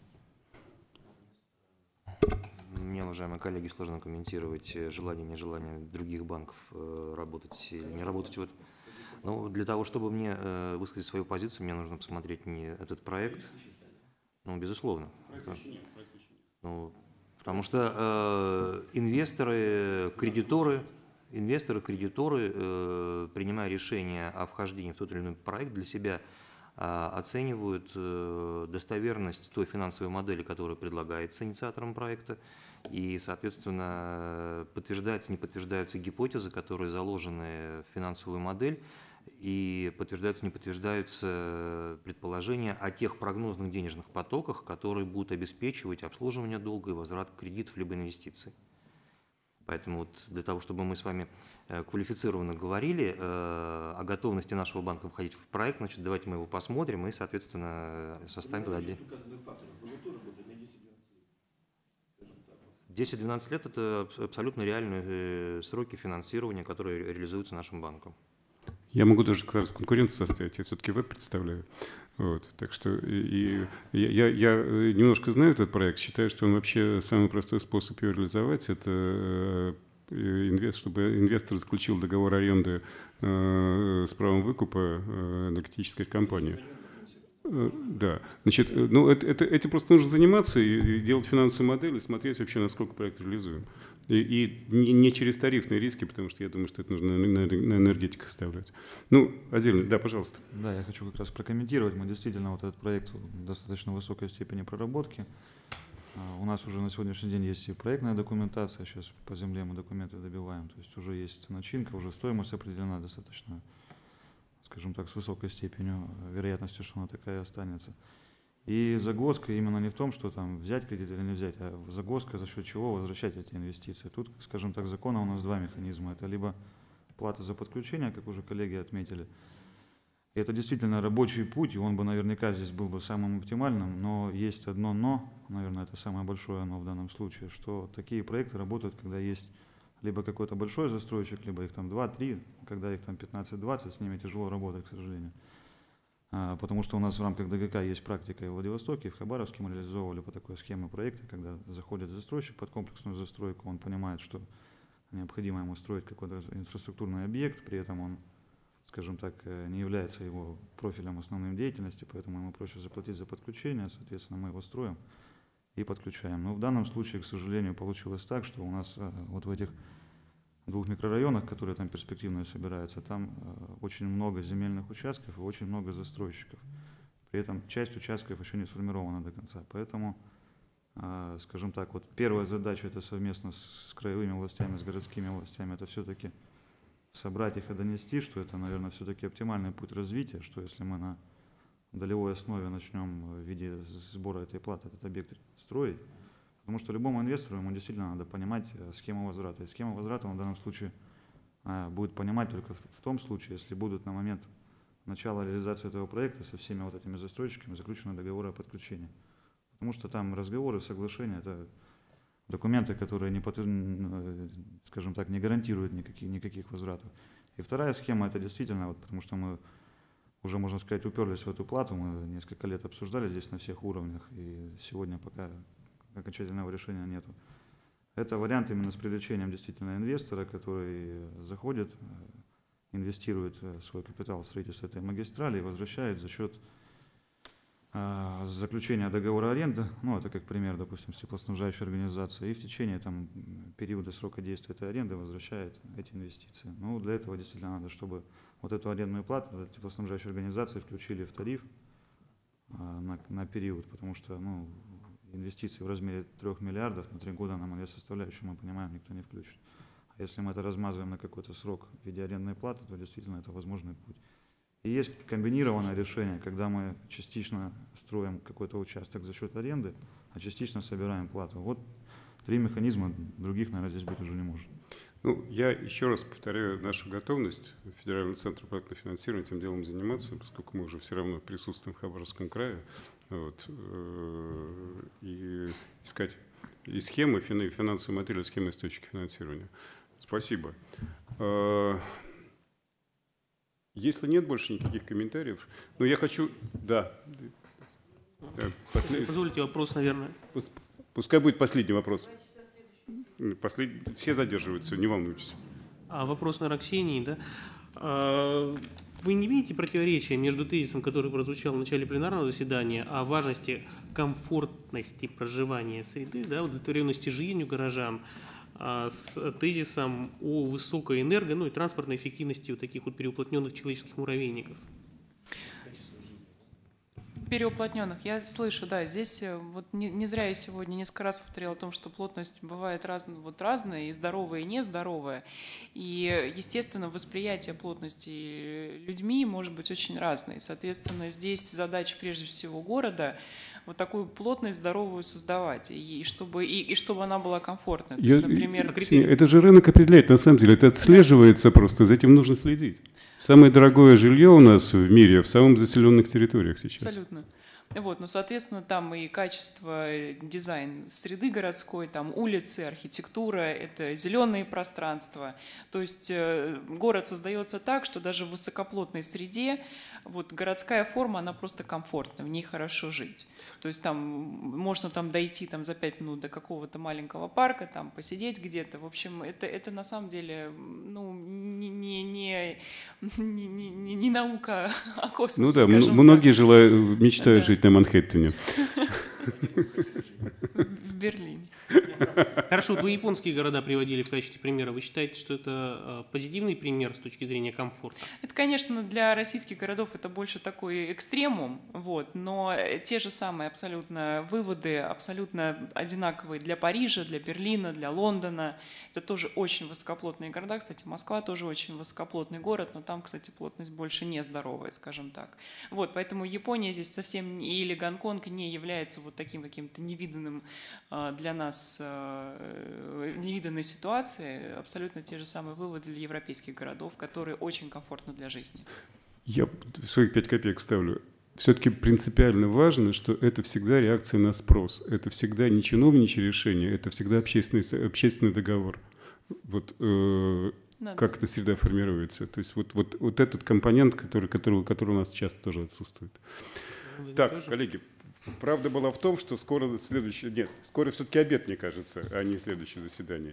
Мне, уважаемые коллеги, сложно комментировать желание, нежелание других банков работать или не работать. Вот. Но для того, чтобы мне высказать свою позицию, мне нужно посмотреть не этот проект, ну, безусловно. Ну, потому что э, инвесторы, кредиторы, инвесторы, кредиторы, э, принимая решение о вхождении в тот или иной проект, для себя э, оценивают э, достоверность той финансовой модели, которая предлагается инициатором проекта, и, соответственно, подтверждаются, не подтверждаются гипотезы, которые заложены в финансовую модель, и подтверждаются, не подтверждаются предположения о тех прогнозных денежных потоках, которые будут обеспечивать обслуживание долга и возврат кредитов либо инвестиций. Поэтому вот для того, чтобы мы с вами квалифицированно говорили о готовности нашего банка входить в проект, значит, давайте мы его посмотрим и, соответственно, составим туда отдельно. десять-двенадцать лет – это абсолютно реальные сроки финансирования, которые реализуются нашим банком. Я могу даже конкуренцию составить, я все-таки веб представляю. Вот, так что и, и, я, я немножко знаю этот проект, считаю, что он вообще самый простой способ его реализовать, это инвест, чтобы инвестор заключил договор аренды э, с правом выкупа э, энергетической компании. Да, значит, ну это, это, этим просто нужно заниматься и, и делать финансовые модели, смотреть вообще, насколько проект реализуем. И, и не, не через тарифные риски, потому что я думаю, что это нужно на, на, на энергетику оставлять. Ну, отдельно, да, пожалуйста. Да, я хочу как раз прокомментировать. Мы действительно, вот этот проект в достаточно высокой степени проработки. У нас уже на сегодняшний день есть и проектная документация, сейчас по земле мы документы добиваем, то есть уже есть начинка, уже стоимость определена достаточно, скажем так, с высокой степенью вероятности, что она такая и останется. И загвоздка именно не в том, что там взять кредит или не взять, а загвоздка за счет чего возвращать эти инвестиции. Тут, скажем так, закона у нас два механизма. Это либо плата за подключение, как уже коллеги отметили. И это действительно рабочий путь, и он бы наверняка здесь был бы самым оптимальным, но есть одно но, наверное, это самое большое но в данном случае, что такие проекты работают, когда есть либо какой-то большой застройщик, либо их там два-три, когда их там пятнадцать-двадцать, с ними тяжело работать, к сожалению. А, потому что у нас в рамках ДГК есть практика и в Владивостоке, и в Хабаровске мы реализовывали по такой схеме проекты, когда заходит застройщик под комплексную застройку, он понимает, что необходимо ему строить какой-то инфраструктурный объект, при этом он, скажем так, не является его профилем основной деятельности, поэтому ему проще заплатить за подключение, соответственно, мы его строим и подключаем. Но в данном случае, к сожалению, получилось так, что у нас вот в этих двух микрорайонах, которые там перспективно собираются, там очень много земельных участков и очень много застройщиков. При этом часть участков еще не сформирована до конца. Поэтому, скажем так, вот первая задача это совместно с краевыми властями, с городскими властями, это все-таки собрать их и донести, что это, наверное, все-таки оптимальный путь развития, что если мы на долевой основе начнем в виде сбора этой платы этот объект строить, потому что любому инвестору ему действительно надо понимать схему возврата. И схема возврата он в данном случае будет понимать только в том случае, если будут на момент начала реализации этого проекта со всеми вот этими застройщиками заключены договоры о подключении. Потому что там разговоры, соглашения, это документы, которые, не, скажем так, не гарантируют никаких, никаких возвратов. И вторая схема, это действительно, вот, потому что мы уже, можно сказать, уперлись в эту плату, мы несколько лет обсуждали здесь на всех уровнях, и сегодня пока окончательного решения нету. Это вариант именно с привлечением действительно инвестора, который заходит, инвестирует свой капитал в строительство этой магистрали и возвращает за счет э, заключения договора аренды, ну это как пример, допустим, с теплоснабжающей организацией, и в течение там, периода срока действия этой аренды возвращает эти инвестиции. Ну для этого действительно надо, чтобы вот эту арендную плату теплоснабжающей организации включили в тариф э, на, на период, потому что ну, инвестиции в размере трех миллиардов на три года нам составляющую, мы понимаем, никто не включит. Если мы это размазываем на какой-то срок в виде арендной платы, то действительно это возможный путь. И есть комбинированное решение, когда мы частично строим какой-то участок за счет аренды, а частично собираем плату. Вот три механизма, других, наверное, здесь быть уже не может. Ну, я еще раз повторяю нашу готовность Федерального центра проектного финансирования этим делом заниматься, поскольку мы уже все равно присутствуем в Хабаровском крае, вот, и искать и схемы, финансовые модели, схемы источники финансирования. Спасибо. Если нет больше никаких комментариев, но я хочу... Да. Послед... Позвольте вопрос, наверное. Пускай будет последний вопрос. Послед... Все задерживаются, не волнуйтесь. А вопрос, наверное, Ксении, да? А, вы не видите противоречия между тезисом, который прозвучал в начале пленарного заседания, о важности комфортности проживания среды, да, удовлетворенности жизнью горожан, с тезисом о высокой энерго, ну и транспортной эффективности вот таких вот переуплотненных человеческих муравейников? Переуплотненных, я слышу, да, здесь вот не, не зря я сегодня несколько раз повторила о том, что плотность бывает раз, вот разная, и здоровая, и нездоровая. И, естественно, восприятие плотности людьми может быть очень разное. И, соответственно, здесь задача прежде всего города вот такую плотность здоровую создавать, и, и, чтобы, и, и чтобы она была комфортной. То есть, например, это же рынок определяет, на самом деле, это отслеживается просто, за этим нужно следить. Самое дорогое жилье у нас в мире в самых заселенных территориях сейчас. Абсолютно. Вот, ну, соответственно, там и качество, дизайн среды городской, там улицы, архитектура, это зеленые пространства. То есть город создается так, что даже в высокоплотной среде вот городская форма, она просто комфортна, в ней хорошо жить. То есть там можно там дойти там, за пять минут до какого-то маленького парка, там посидеть где-то. В общем, это, это на самом деле ну, не, не, не, не, не, не наука, а космос. Ну да, многие желают, мечтают да. жить на Манхэттене. В Берлине. Хорошо, вот вы японские города приводили в качестве примера. Вы считаете, что это позитивный пример с точки зрения комфорта? Это, конечно, для российских городов это больше такой экстремум, вот, но те же самые абсолютно выводы, абсолютно одинаковые для Парижа, для Берлина, для Лондона. Это тоже очень высокоплотные города. Кстати, Москва тоже очень высокоплотный город, но там, кстати, плотность больше нездоровая, скажем так. Вот, поэтому Япония здесь совсем, или Гонконг не является вот таким каким-то невиданным для нас невиданной ситуации, абсолютно те же самые выводы для европейских городов, которые очень комфортны для жизни. Я своих пять копеек ставлю. Все-таки принципиально важно, что это всегда реакция на спрос. Это всегда не чиновничье решение, это всегда общественный, общественный договор. Вот э, как эта среда формируется. То есть вот, вот, вот этот компонент, который, который, который у нас часто тоже отсутствует. Так, тоже? Коллеги, правда была в том, что скоро следующее... Нет, скоро все-таки обед, мне кажется, а не следующее заседание.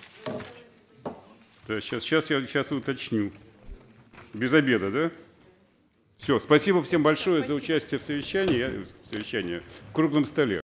Да, сейчас, сейчас я сейчас уточню. Без обеда, да? Все, спасибо всем большое спасибо. за участие в совещании, в совещании в круглом столе.